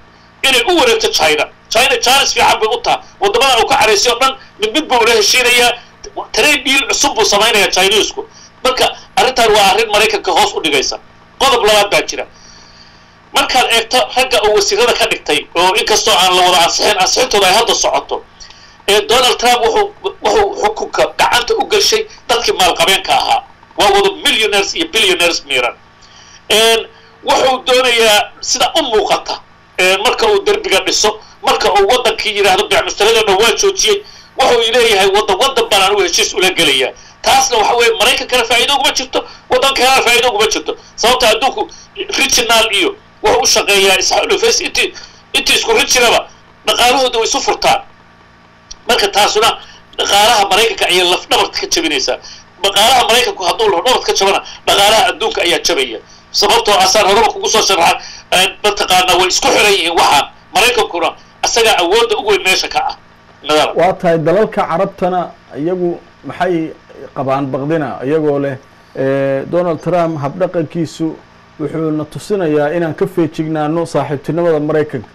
inay u wareegto china china chance fiican bay u tahay wadamada uu ka caraysay oo dhan mid mid buu ula heshiinayaa trade deal cusub buu samaynayaa chinesku marka arrintan waa arrin maraykanka hoos u dhigaysa qodob labaad baa jira markaad eegto ragga uu wasiirada ka dhigtay oo inkastoo aan la wada ansixin ansixintooda ay hadda socoto ee Donald Trump wuxuu wuxuu xukunka gacanta u gashay dadkii maalqabeenka ahaa waa wada millionaires iyo billionaires miran een wuxuu doonayaa sida u muuqata marka uu darbiga dhiso marka uu wadankii yiraahdo bixmustaradana waa joojiyay wuxuu leeyahay wadan wadan baan u heshiis ula galaya taasna waxa weeye maraykankana faa'iido uga jirto wadankana faa'iido uga jirto sababta adduunku regional iyo wuxuu u shaqeeyaa isxulufeys inti inti isku rijiraba dhaqaalahooda way isu furtaan marka taasuna dhaqaalaha maraykanka ayaa laf dhabarta ka jabinaysaa dhaqaalaha maraykanku hadduu laf dhabarta ka jabana dhaqaalaha adduunka ayaa jabaya sababtoo asaan horaba kugu soo sharaxa mataqaana way isku xiran yihiin waxaan maraykankuna asagaa awoodda ugu weyn meesha ka ah nadal waa tahay dalalka carabtana iyagu maxay qabaan baqdina iyagoo leh Donald Trump habdhaqankiisu wuxuu na tusinayaa inaan ka feejignaano saaxiibtinimada maraykanka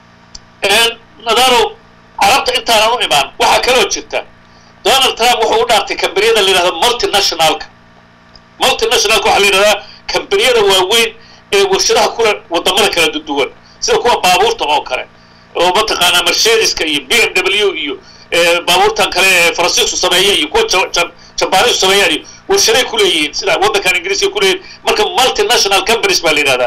een nadaro carabta intaan u imaan waxa kale oo jirta Donald Trump wuxuu u dhaartay kambariyada la yiraahdo multinationalka multinationalka waxa la yiraahdaa kambariyada waaweyn ee warshadaha kula wadamada kala duwan sida kuwa baabuurta oo kale oo mataqaana Mercedes-ka iyo B M W iyo baabuurtan kale ee Faransiisku sameeyay iyo kuwa Jabaaniisku sameeyay warshadaha ku leeyihiin sida wadankan Ingiriiska ku leeyihiin marka multinational companies baa la yiraahdaa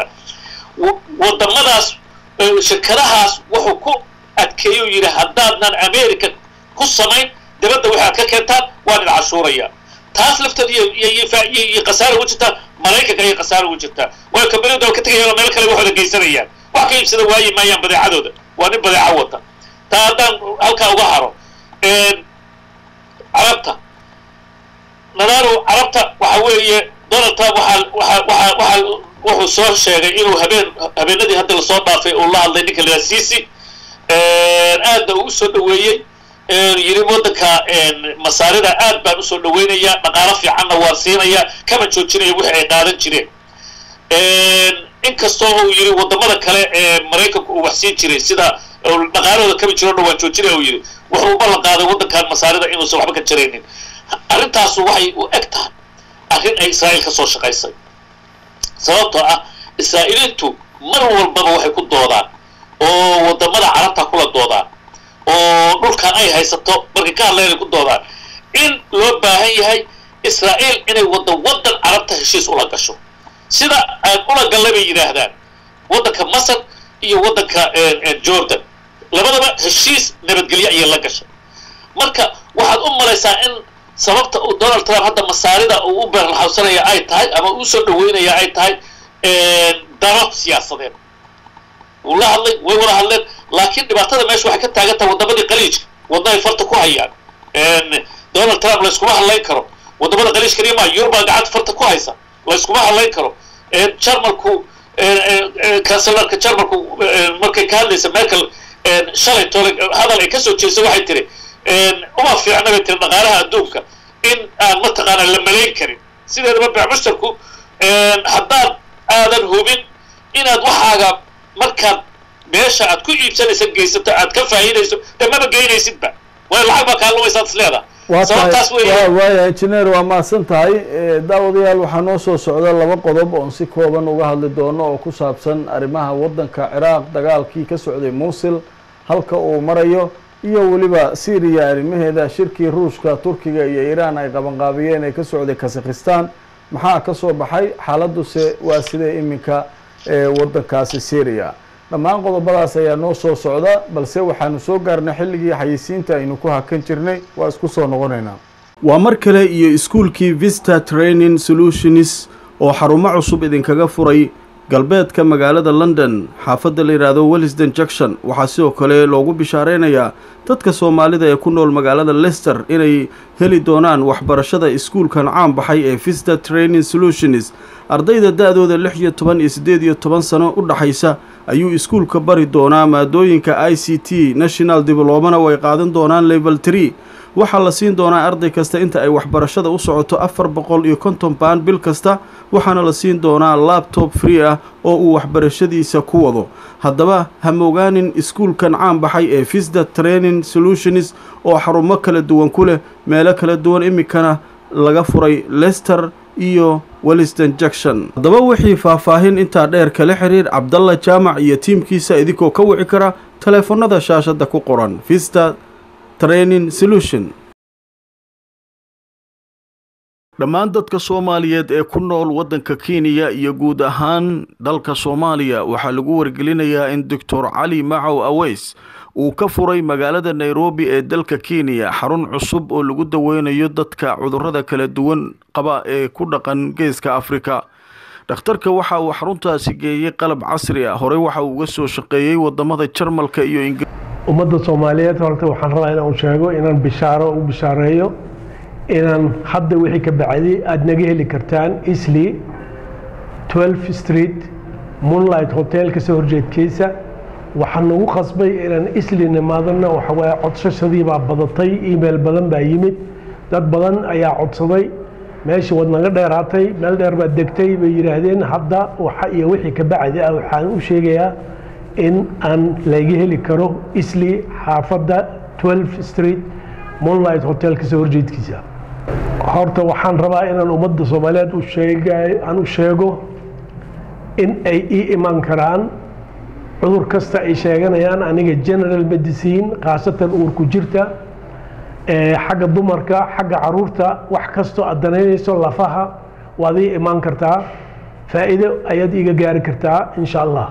wadamadaas shirkadahaas wuxuu ku adkeeyo yiri haddaadnan America ku samayn dibadda waxa ka keentaan waa in cashuuraya taas lafteed iyo iyo qasaaro wajita maraykanka ay qasaaro wajita way kambariyada ka tagayaan meel kale waxooda geysanayaan wax ka iibsada waayay maayaan badeecadooda waa in badeeco wata taadan halka uga haro ee carabta nadaaro carabta waxa weeye Donald Trump waxa waxa waxa wuxuu soo sheegay inuu habeen habeenadii hadda la soo dhaafay oo la hadlay ninka la Sisi ee aad uu soo dhaweeyay ee yiri wadanka masaarida aad baan u soo dhaweynaya dhaqaale fiicanna waa siinaya kama joojinaya wixii ay qaadan jireen ee inkastoo uu yiri wadamada kale ee maraykanku uu wax siin jiray sida dhaqaalada kama jiro dhawaan joojinaya uu yiri wuxuu ballan qaaday wadankan masaarida inuu soo waxba ka jireenin arrintaas waxay u egtahay arrin ay Israa'iil ka soo shaqaysay sababtoo ah Israa'iiliintu mar walbaba waxay ku doodaan oo wadamada carabta kula doodaan oo dhulkan ay haysato markay ka hadlayaan ku doodaan in loo baahan yahay Israa'iil inay wadan wadan carabta heshiis ula gasho sida ay ula galay yiraahdaan wadanka Masar iyo wadanka Jordan labadaba heshiis nabadgelyo ay la gashay marka waxaad u malaysaa in sababta uu Donald Trump hadda masaarida uu u baahan xawsanaya ay tahay ama uu soo dhaweynaya ay tahay ee daraf siyaasadeed wala hadlay way wada hadleen laakiin dhibaatada meesha waxay ka taagan tahay wadamada qaliijka wadada farta ku hayaan ee Donald Trump la isku hadlayn karo wadamada qaliijka iyo ma Yurba gacad farta ku haysa la isku hadlayn karo ee Jarmalku ee kansalarka Jarmalku markay ka hadlaysa Merkel ee shalay toole hadal ay ka soo jeesay waxay tiri uma fiicna bay tiri dhaqaalaha adduunka in aan mataqaana la malayn karin sideedaba bixmushtarku haddaad aadan hubin inaad waxaaga markaad meesha aad ku iibsanaysa geysato aad ka faa'iidayso dhamaba geynaysidba way lacag baa kaa lumaysaad isleedahay sababtaas weeye waaya engineer waa mahadsan tahay daawadayaal waxaa noo soo socda laba qodob oon si kooban uga hadli doono oo ku saabsan arrimaha waddanka Ciraaq dagaalkii ka socday Mosul halka uu marayo iyo waliba Syria arrimaheeda shirkii Ruushka Turkiga iyo Iran ay qabanqaabiyeen ee ka socday Kazakhstan maxaa ka soo baxay xaaladdu se waa sidee iminka ee waddankaasi Syria dhammaan qodobadaas ayaa noo soo socda balse waxaanu soo gaarnay xilligii xayisiinta aynu ku hakan jirnay waa isku soo noqonaynaa waa mar kale iyo iskuulkii Vista Training Solutions oo xarumo cusub idinkaga furay galbeedka magaalada London xaafadda la yiraahdo Willesden Junction waxaa sidoo kale loogu bishaareynaya dadka Soomaalida ee ku nool magaalada Leicester inay heli doonaan waxbarashada iskuulkan caan baxay ee Vista Training Solutions ardayda da'dooda lix iyo toban iyo siddeed iyo toban sano u dhaxaysa ayuu iskuulka bari doonaa maadooyinka I C T National Diploma way qaadan doonaan level three waxaa la siin doonaa arday kasta inta ay waxbarashada u socoto afar boqol iyo konton baan bil kasta waxaana la siin doonaa laptop free ah oo uu waxbarashadiisa ku wado haddaba ha mogaanin iskuulkan caan baxay ee Visda Training Solutions oo xarumo kala duwan ku leh meelo kala duwan imikana laga furay Leicester iyo Wellington Junction haddaba wixii faahfaahin intaa dheer kala xiriir Cabdalla Jaamac iyo tiimkiisa idinkoo ka wici kara telefoonada shaashada ku qoran Visda Training Solution dhammaan dadka Soomaaliyeed ee ku nool wadanka Kenya iyo guud ahaan dalka Soomaaliya waxa lagu wargelinayaa in Doctor Ali Macow Aweys uu ka furay magaalada Nairobi ee dalka Kenya xarun cusub oo lagu daweynayo dadka cudurrada kala duwan qaba ee ku dhaqan geeska Afrika dhakhtarka waxa uu xaruntaasi geeyay qalab casri ah hore waxa uu uga soo shaqeeyay wadamada Jarmalka iyo Ingiriiska ummadda Soomaaliyeed horta waxaan rabaa inaan sheego inaan bishaaro u bishaareeyo inaan hadda wixii ka bacday aad naga heli kartaan Eastleigh twelfth Street Moonlight Hotel ka soo horjeedkiisa waxaan ugu qasbay inaan Eastleigh nimaadana waxa way codsashadii baa badatay email badan baa yimid dad badan ayaa codsaday meeshii wad naga dheeraatay meel dheer baa degtay bay yiraahdeen hadda waxa iyo wixii ka bacday waxaan u sheegayaa in aan laga heli karo Eastleigh xaafadda twelfth Street Moonlight Hotel ka soo horjeedkiisa horta waxaan rabaa inaan ummadda Soomaaliyeed u sheegay aan u sheego in ay ii iman karaan cudur kasta ay sheeganayaan aniga general medicine qaasatan uur ku jirta ee xagga dumarka xagga caruurta wax kasto adanayso lafaha waad ii iman kartaa faa'iido ayaad iga gaari kartaa insha Allah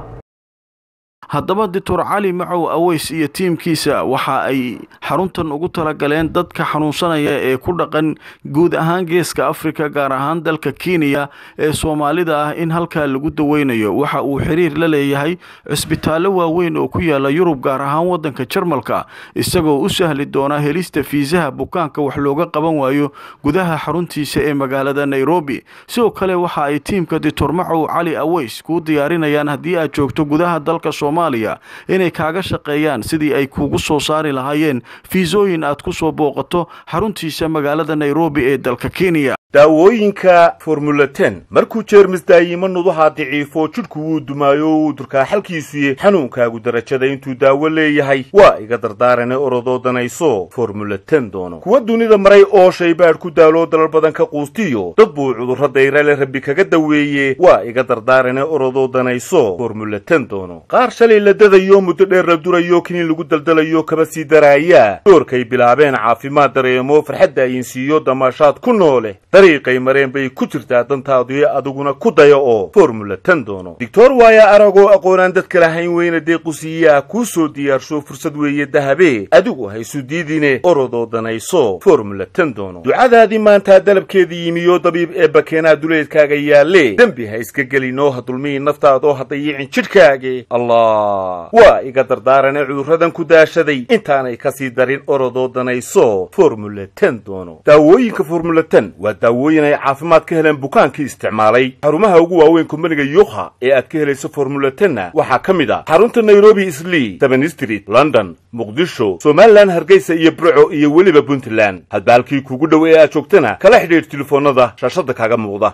haddaba Doctor Ali Macow Aweys iyo tiimkiisa waxa ay xaruntan ugu tala galeen dadka xanuunsanaya ee ku dhaqan guud ahaan geeska Afrika gaar ahaan dalka Kenya ee Soomaalida ah in halka lagu daweynayo waxa uu xiriir la leeyahay isbitaallo waaweyn oo ku yaala Yurub gaar ahaan wadanka Jarmalka isagoo u sahli doona helista fiisaha bukaanka wax looga qaban waayo gudaha xaruntiisa ee magaalada Nairobi sidoo kale waxa ay tiimka Doctor Macow Ali Aweys ku diyaarinayaan haddii aad joogto gudaha dalka Soomaaliya inay kaaga shaqeeyaan sidii ay kugu soo saari lahaayeen fiisooyin aad ku soo booqato xaruntiisa magaalada Nairobi ee dalka Kenya daawooyinka Formula ten markuu jeermis daayimo nudaha daciifo jidhku uu dumaayo uu durka xalkiisu xanuunkaagu darajada intuu daawo leeyahay waa iga dardaarane orodoodanayso Formula ten doono kuwa dunida maray oo shay baad ku daalo dalal badan ka quustiyo dad buu cudurrada ireele rabbi kaga daweeye waa iga dardaarane orodoodanayso Formula ten doono qaar shalay la dadayo muddo dheer la durayo kiniin lagu daldalayo kaba sii daraaya doorkay bilaabeen caafimaad dareemo farxadda ay siiyo damaashaad ku noole dariiqay mareen bay ku jirtaa dantaadu adiguna ku dayo oo Formula ten doono Doctor Waya arago aqoonaan dadka lahayn weyna deequsiya ku soo diyaarsho fursad weeye dahabe adigu haysu diidine orodoodanayso Formula ten doono ducadaadii maanta dalabkeedii yimiyo dabiib ee bakeena duleedkaaga yaale dambi ha iska gelino hadulmii naftaado hadayicin jidhkaaga Allah waa iga dardaarane cudurradan ku daashaday intaanay ka sii darin orodoodanayso Formula ten doono daawooyinka Formula ten waa daawooyin ay caafimaad ka heleen bukaankii isticmaalay xarumaha ugu waaweyn kumbaniga Yuha ee aad ka helayso Formula ten waxaa ka mid ah xarunta Nairobi Eastleigh seventh Street London Muqdisho Somaliland Hargeysa iyo Burco iyo weliba Puntland hadbaalkii kugu dhow ee aad joogtana kala xidhiidh telefoonada shaashada kaaga muuqda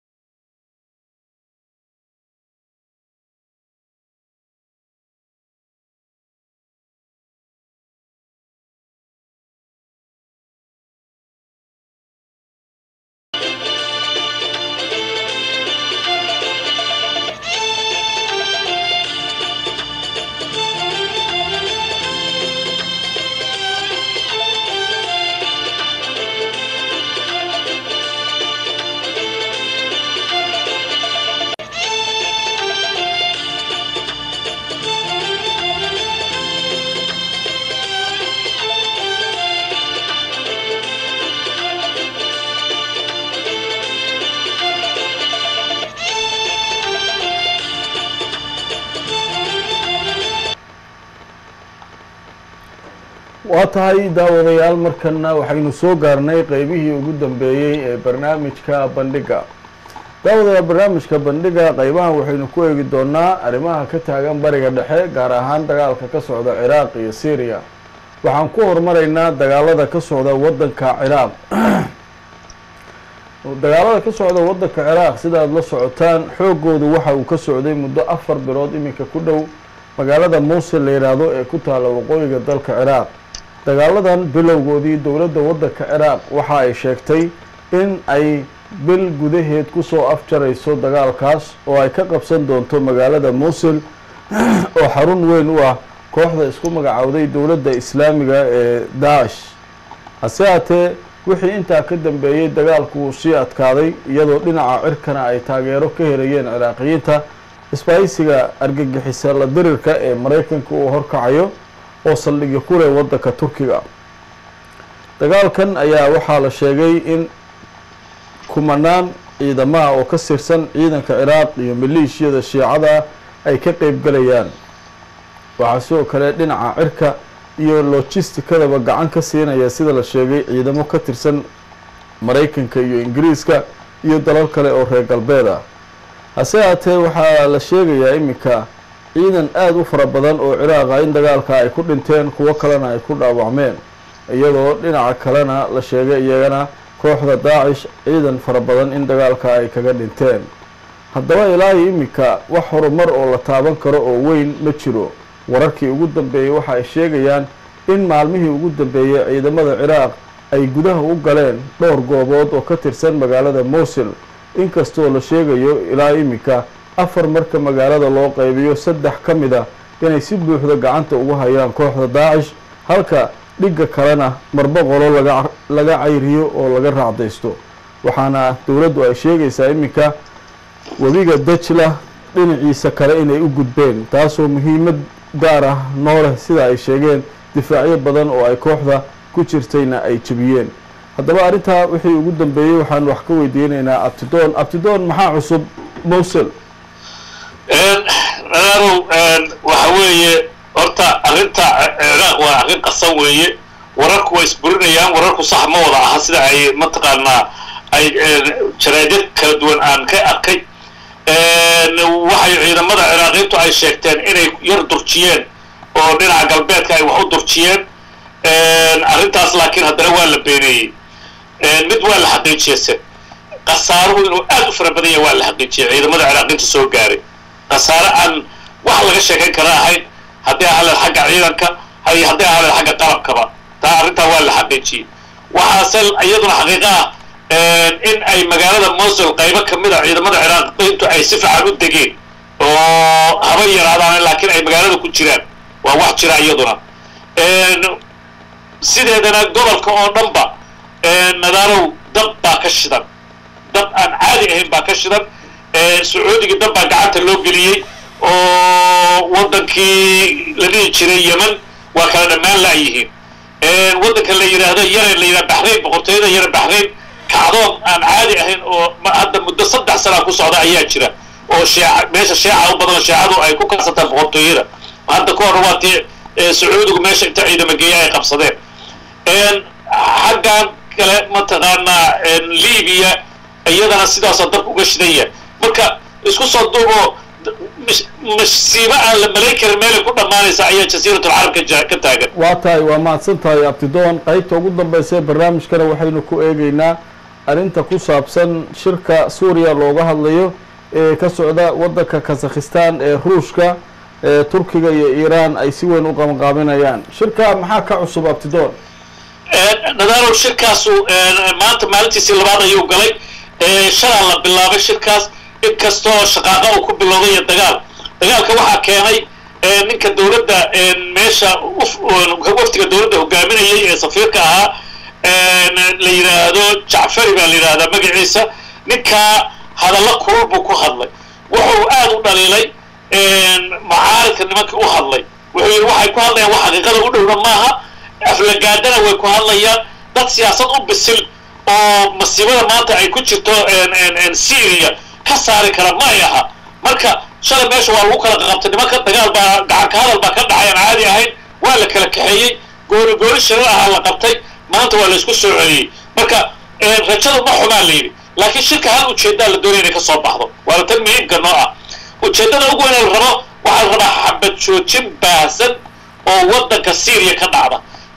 waa tahay daawadayaal markana waxaynu soo gaarnay qaybihii ugu dambeeyay ee barnaamijka bandhiga daawadayaal barnaamijka bandhiga qaybahan waxaynu ku eegi doonaa arrimaha ka taagan bariga dhexe gaar ahaan dagaalka ka socda Ciraaq iyo Syria waxaan ku hormaraynaa dagaalada ka socda waddanka ciraaq dagaalada ka socda waddanka ciraaq sida aad la socotaan xoogoodu waxa uu ka socday muddo afar bilood iminka ku dhow magaalada Mosul la yiraahdo ee ku taala waqooyiga dalka ciraaq dagaaladan bilowgoodii dowladda waddanka ciraaq waxa ay sheegtay in ay bil gudaheed ku soo afjarayso dagaalkaas oo ay ka qabsan doonto magaalada Mosul oo xarun weyn u ah kooxda isku magacawday dowladda islaamiga ee Daesh hase haatee wixii intaa ka dambeeyay dagaalku uu sii adkaaday iyadoo dhinaca cirkana ay taageero ka helayeen ciraaqiyiinta isbaaysiga argagixisa la dirirka ee Mareykanka uu horkacayo oo saldhigyo ku leh waddanka Turkiga dagaalkan ayaa waxaa la sheegay in kumanaan ciidamada oo ka sirsan ciidanka Ciraaq iyo maleeshiyada Shiicada ay ka qayb galayaan waxaa sidoo kale dhinaca cirka iyo logistikadaba gacan ka siinaya sida la sheegay ciidamo ka tirsan Mareykanka iyo Ingiriiska iyo dalal kale oo reer galbeed ah hase haatee waxaa la sheegayaa iminka ciidan aad u fara badan oo Ciraaq ah in dagaalka ay ku dhinteen kuwo kalena ay ku dhaawacmeen iyadoo dhinaca kalena la sheegay iyagana kooxda Daesh ciidan fara badan in dagaalka ay kaga dhinteen haddaba ilaa iminka wax horumar oo la taaban karo oo weyn ma jiro wararkii ugu dambeeyay waxa ay sheegayaan in maalmihii ugu dambeeyay ciidamada Ciraaq ay gudaha u galeen dhowr goobood oo ka tirsan magaalada Mosul inkastoo la sheegayo ilaa iminka afar marka magaalada loo qaybiyo saddex ka mid ah inay si buuxda gacanta ugu hayaan kooxda Daesh halka dhiga kalena marba qolo laga laga cayriyo oo laga raacdaysto waxaana dowladdu ay sheegaysaa iminka wabiga Dajla dhinaciisa kale inay u gudbeen taasoo muhiimad gaar ah noole sida ay sheegeen difaacyo badan oo ay kooxda ku jirtayna ay jabiyeen haddaba arrintaa wixii ugu dambeeyay waxaan wax ka weydiinaynaa Abtidoon Abtidoon maxaa cusub Mosul een nadaaro een waxa weeye horta arrinta Ciraaq waa arrin qasan weeye wararku way isburinayaan wararku sax ma wada aha sida ay mataqaanaa ay jaraa'id kala duwan aan ka arkay waxay ciidamada Ciraaqiyintu ay sheegteen inay yar durjiyeen oo dhinaca galbeedka ay wax u durjiyeen arrintaas laakiin haddana waa la beeneeyey mid waa la xaqiijiyay qasaaruhu inuu aad u fara badan yahay waa la xaqiijiyay ciidamada Ciraaqiyinta soo gaaray qasaare aan wax laga sheegan kara ahayn haddii ahla xagga ciidanka hay haddii ahla xagga qalabkaba taa arrintaa waa la xaqiijiyay waxaase iyaduna xaqiiqa ah in ay magaalada Mosul qaybo kamid ah ciidamada Ciraaqiyintu ay si fiican u degeen oo haba yaraadaan laakiin ay magaalada ku jiraan waa wax jira iyaduna sideedana gobolka oo dhanba nadaaro dab baa ka shidan dab aan caadi ahayn baa ka shidan Sacuudiga dab baa gacanta loo geliyay oo wadankii la dhihi jiray Yemen waa kala dhamaan la yihiin wadanka la yiraahdo yare la yiraahdo Bahrain boqortooyada yare Bahrain kacdoon aan caadi ahayn oo hadda muddo saddex sano ku socda ayaa jira oo shiica meesha shiica u badan shiicadu ay ku kasataan boqortooyada hadda ka hor waati Sacuudigu meesha inta ciidamo geeyay ay qabsadeen een xaggan kale mataqaanaa Liibiya iyadana sidaas dab uga shidaya marka isku soo duubo masiibo aan la malayn karin meel ku dhamaanaysa ayaa jasiiratul carabka ka taagan waa tahay waa mahadsan tahay Abtidoon qaybta ugu dambeysay barnaamijkana waxaynu ku eegaynaa arrinta ku saabsan shirka Suuriya looga hadlayo ee ka socda waddanka Kazakhstan ee Ruushka ee Turkiga iyo Iran ay si weyn u qabanqaabinayaan shirka maxaa ka cusub Abtidoon ee nadaaro shirkaasu maanta maalintiisii labaad ayuu galay ee shalay la bilaabay shirkaas inkastoo shaqaaqa uu ku bilowday dagaal dagaalka waxaa keenay ninka dowladda meesha waftiga dowladda hogaaminayay ee safiirka ahaa la yiraahdo Jacfari baa la yiraahdaa magaciisa ninka hadallo kulul buu ku hadlay wuxuu aad u dhaliilay mucaaradka nimanka u hadlay wuxuu waxay ku hadlayaan wax xaqiiqada u dhowna maaha aflagaadana way ku hadlayaan dad siyaasad u bisil oo masiibada maanta ay ku jirto Syria ka saari kara ma aha marka shalay meesha waa lagu kala qabtay nimanka dagaal baa gacan ka hadal baa ka dhacay caadi ahayn waa la kala kaxeeyay goor goor shir ah la qabtay maanta waa la isku soo celiyay marka rajada ma xumaan leeyahay laakiin shirka hal ujeedada la doonayay ka soo baxdo waa tan muhiimka noo ah ujeedada ugu weyn la rabo waxa la rabaa xabad joojin baasan oo wadanka Syria ka dhacda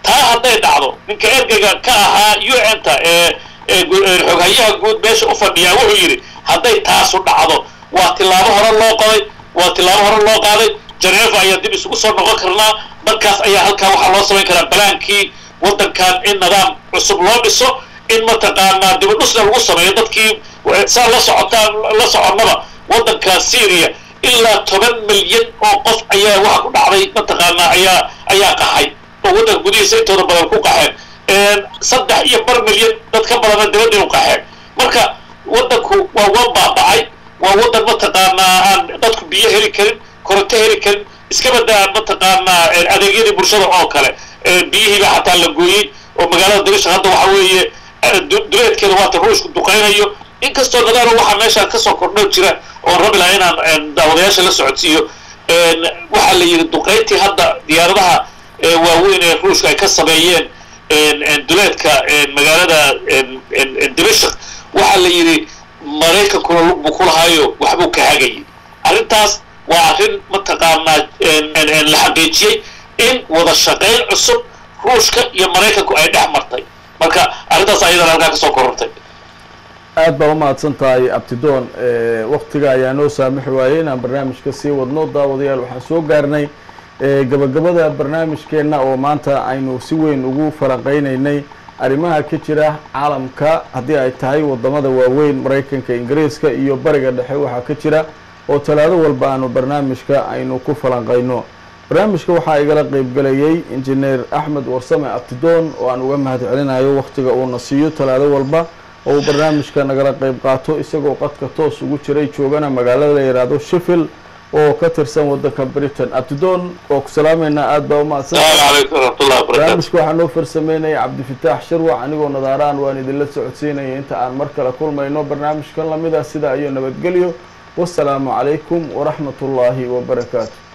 taa hadday dhacdo ninka ergeyga ka ahaa u n ta ee xoghayaha guud meesha u fadhiyaa wuxuu yidhi hadday taasu dhacdo waa tilaabo hore loo qoday waa tilaabo hore loo qaaday Geneva ayaa dib isugu soo noqon karnaa markaas ayaa halkaa waxaa loo samayn karaa balaankii waddankan in nidaam cusub loo dhiso in mataqaanaa dib u dhisna lagu sameeyo dadkii saa la socotaan la soconnaba waddanka Syria ilaa toban milyan oo qof ayaa waxa ku dhacday mataqaanaa ayaa ayaa qaxay oo waddanka gudihiisa intooda badan ku qaxeen saddex iyo bar milyan dad ka badan dibadda u qaxeen marka waddanku waa waa baabacay waa waddan mataqaanaa aan dadku biyo heli karin koronto heli karin iska badaa mataqaanaa adeegyadii bulshada oo kale biyihiiba xataa la gooyey oo magaalada Damascus hadda waxa weeye duleedkeeda waa ruushku duqeynayo inkastoo nadaaro waxa meesha ka soo kordho jira oo rabi lahaa inaan daawadayaasha la socodsiiyo waxa la yiri duqeyntii hadda diyaaradaha waaweyn ee ruushka ay ka sameeyeen duleedka magaalada Damascus waxa la yiri Mareykanku lug ku lahayo waxbuu ka hagayay arrintaas waa arrin mataqaanaa la xaqiijiyay in wada shaqeyn cusub ruushka iyo Mareykanku ay dhex martay marka arrintaas ayadana halkaa ka soo korortay aad baa u mahadsan tahay Abtidoon waqtiga ayaa noo saamaxi waayay inaan barnaamijka sii wadno daawadayaal waxaan soo gaarnay gabagabada barnaamijkeena oo maanta aynu si weyn ugu falanqeynaynay arrimaha ka jira caalamka haddii ay tahay wadamada waaweyn Mareykanka Ingiriiska iyo bariga dhexe waxa ka jira oo talaado walba aanu barnaamijka aynu ku falanqeyno barnaamijka waxaa igala qayb galayay injineer Axmed Warsame Abtidoon oo aan uga mahadcelinayo waqtiga uu nasiiyo talaado walba oo barnaamijka nagala qayb qaato isagoo qadka toos ugu jiray joogana magaalada la yiraahdo Sheffield oo ka tirsan waddanka Britain Abtidoon oo ku salaamayna aad baa u mahadsan alaykum warahmatullahi wabarakatuh barnaamijka waxaa noo farsameynay Cabdifataax Sharwac anigoo nadaaraan waan idinla socodsiinaya inta aan mar kale kulmayno barnaamijkan lamida sida iyo nabadgelyo والسلام عليكم ورحمة الله وبركاته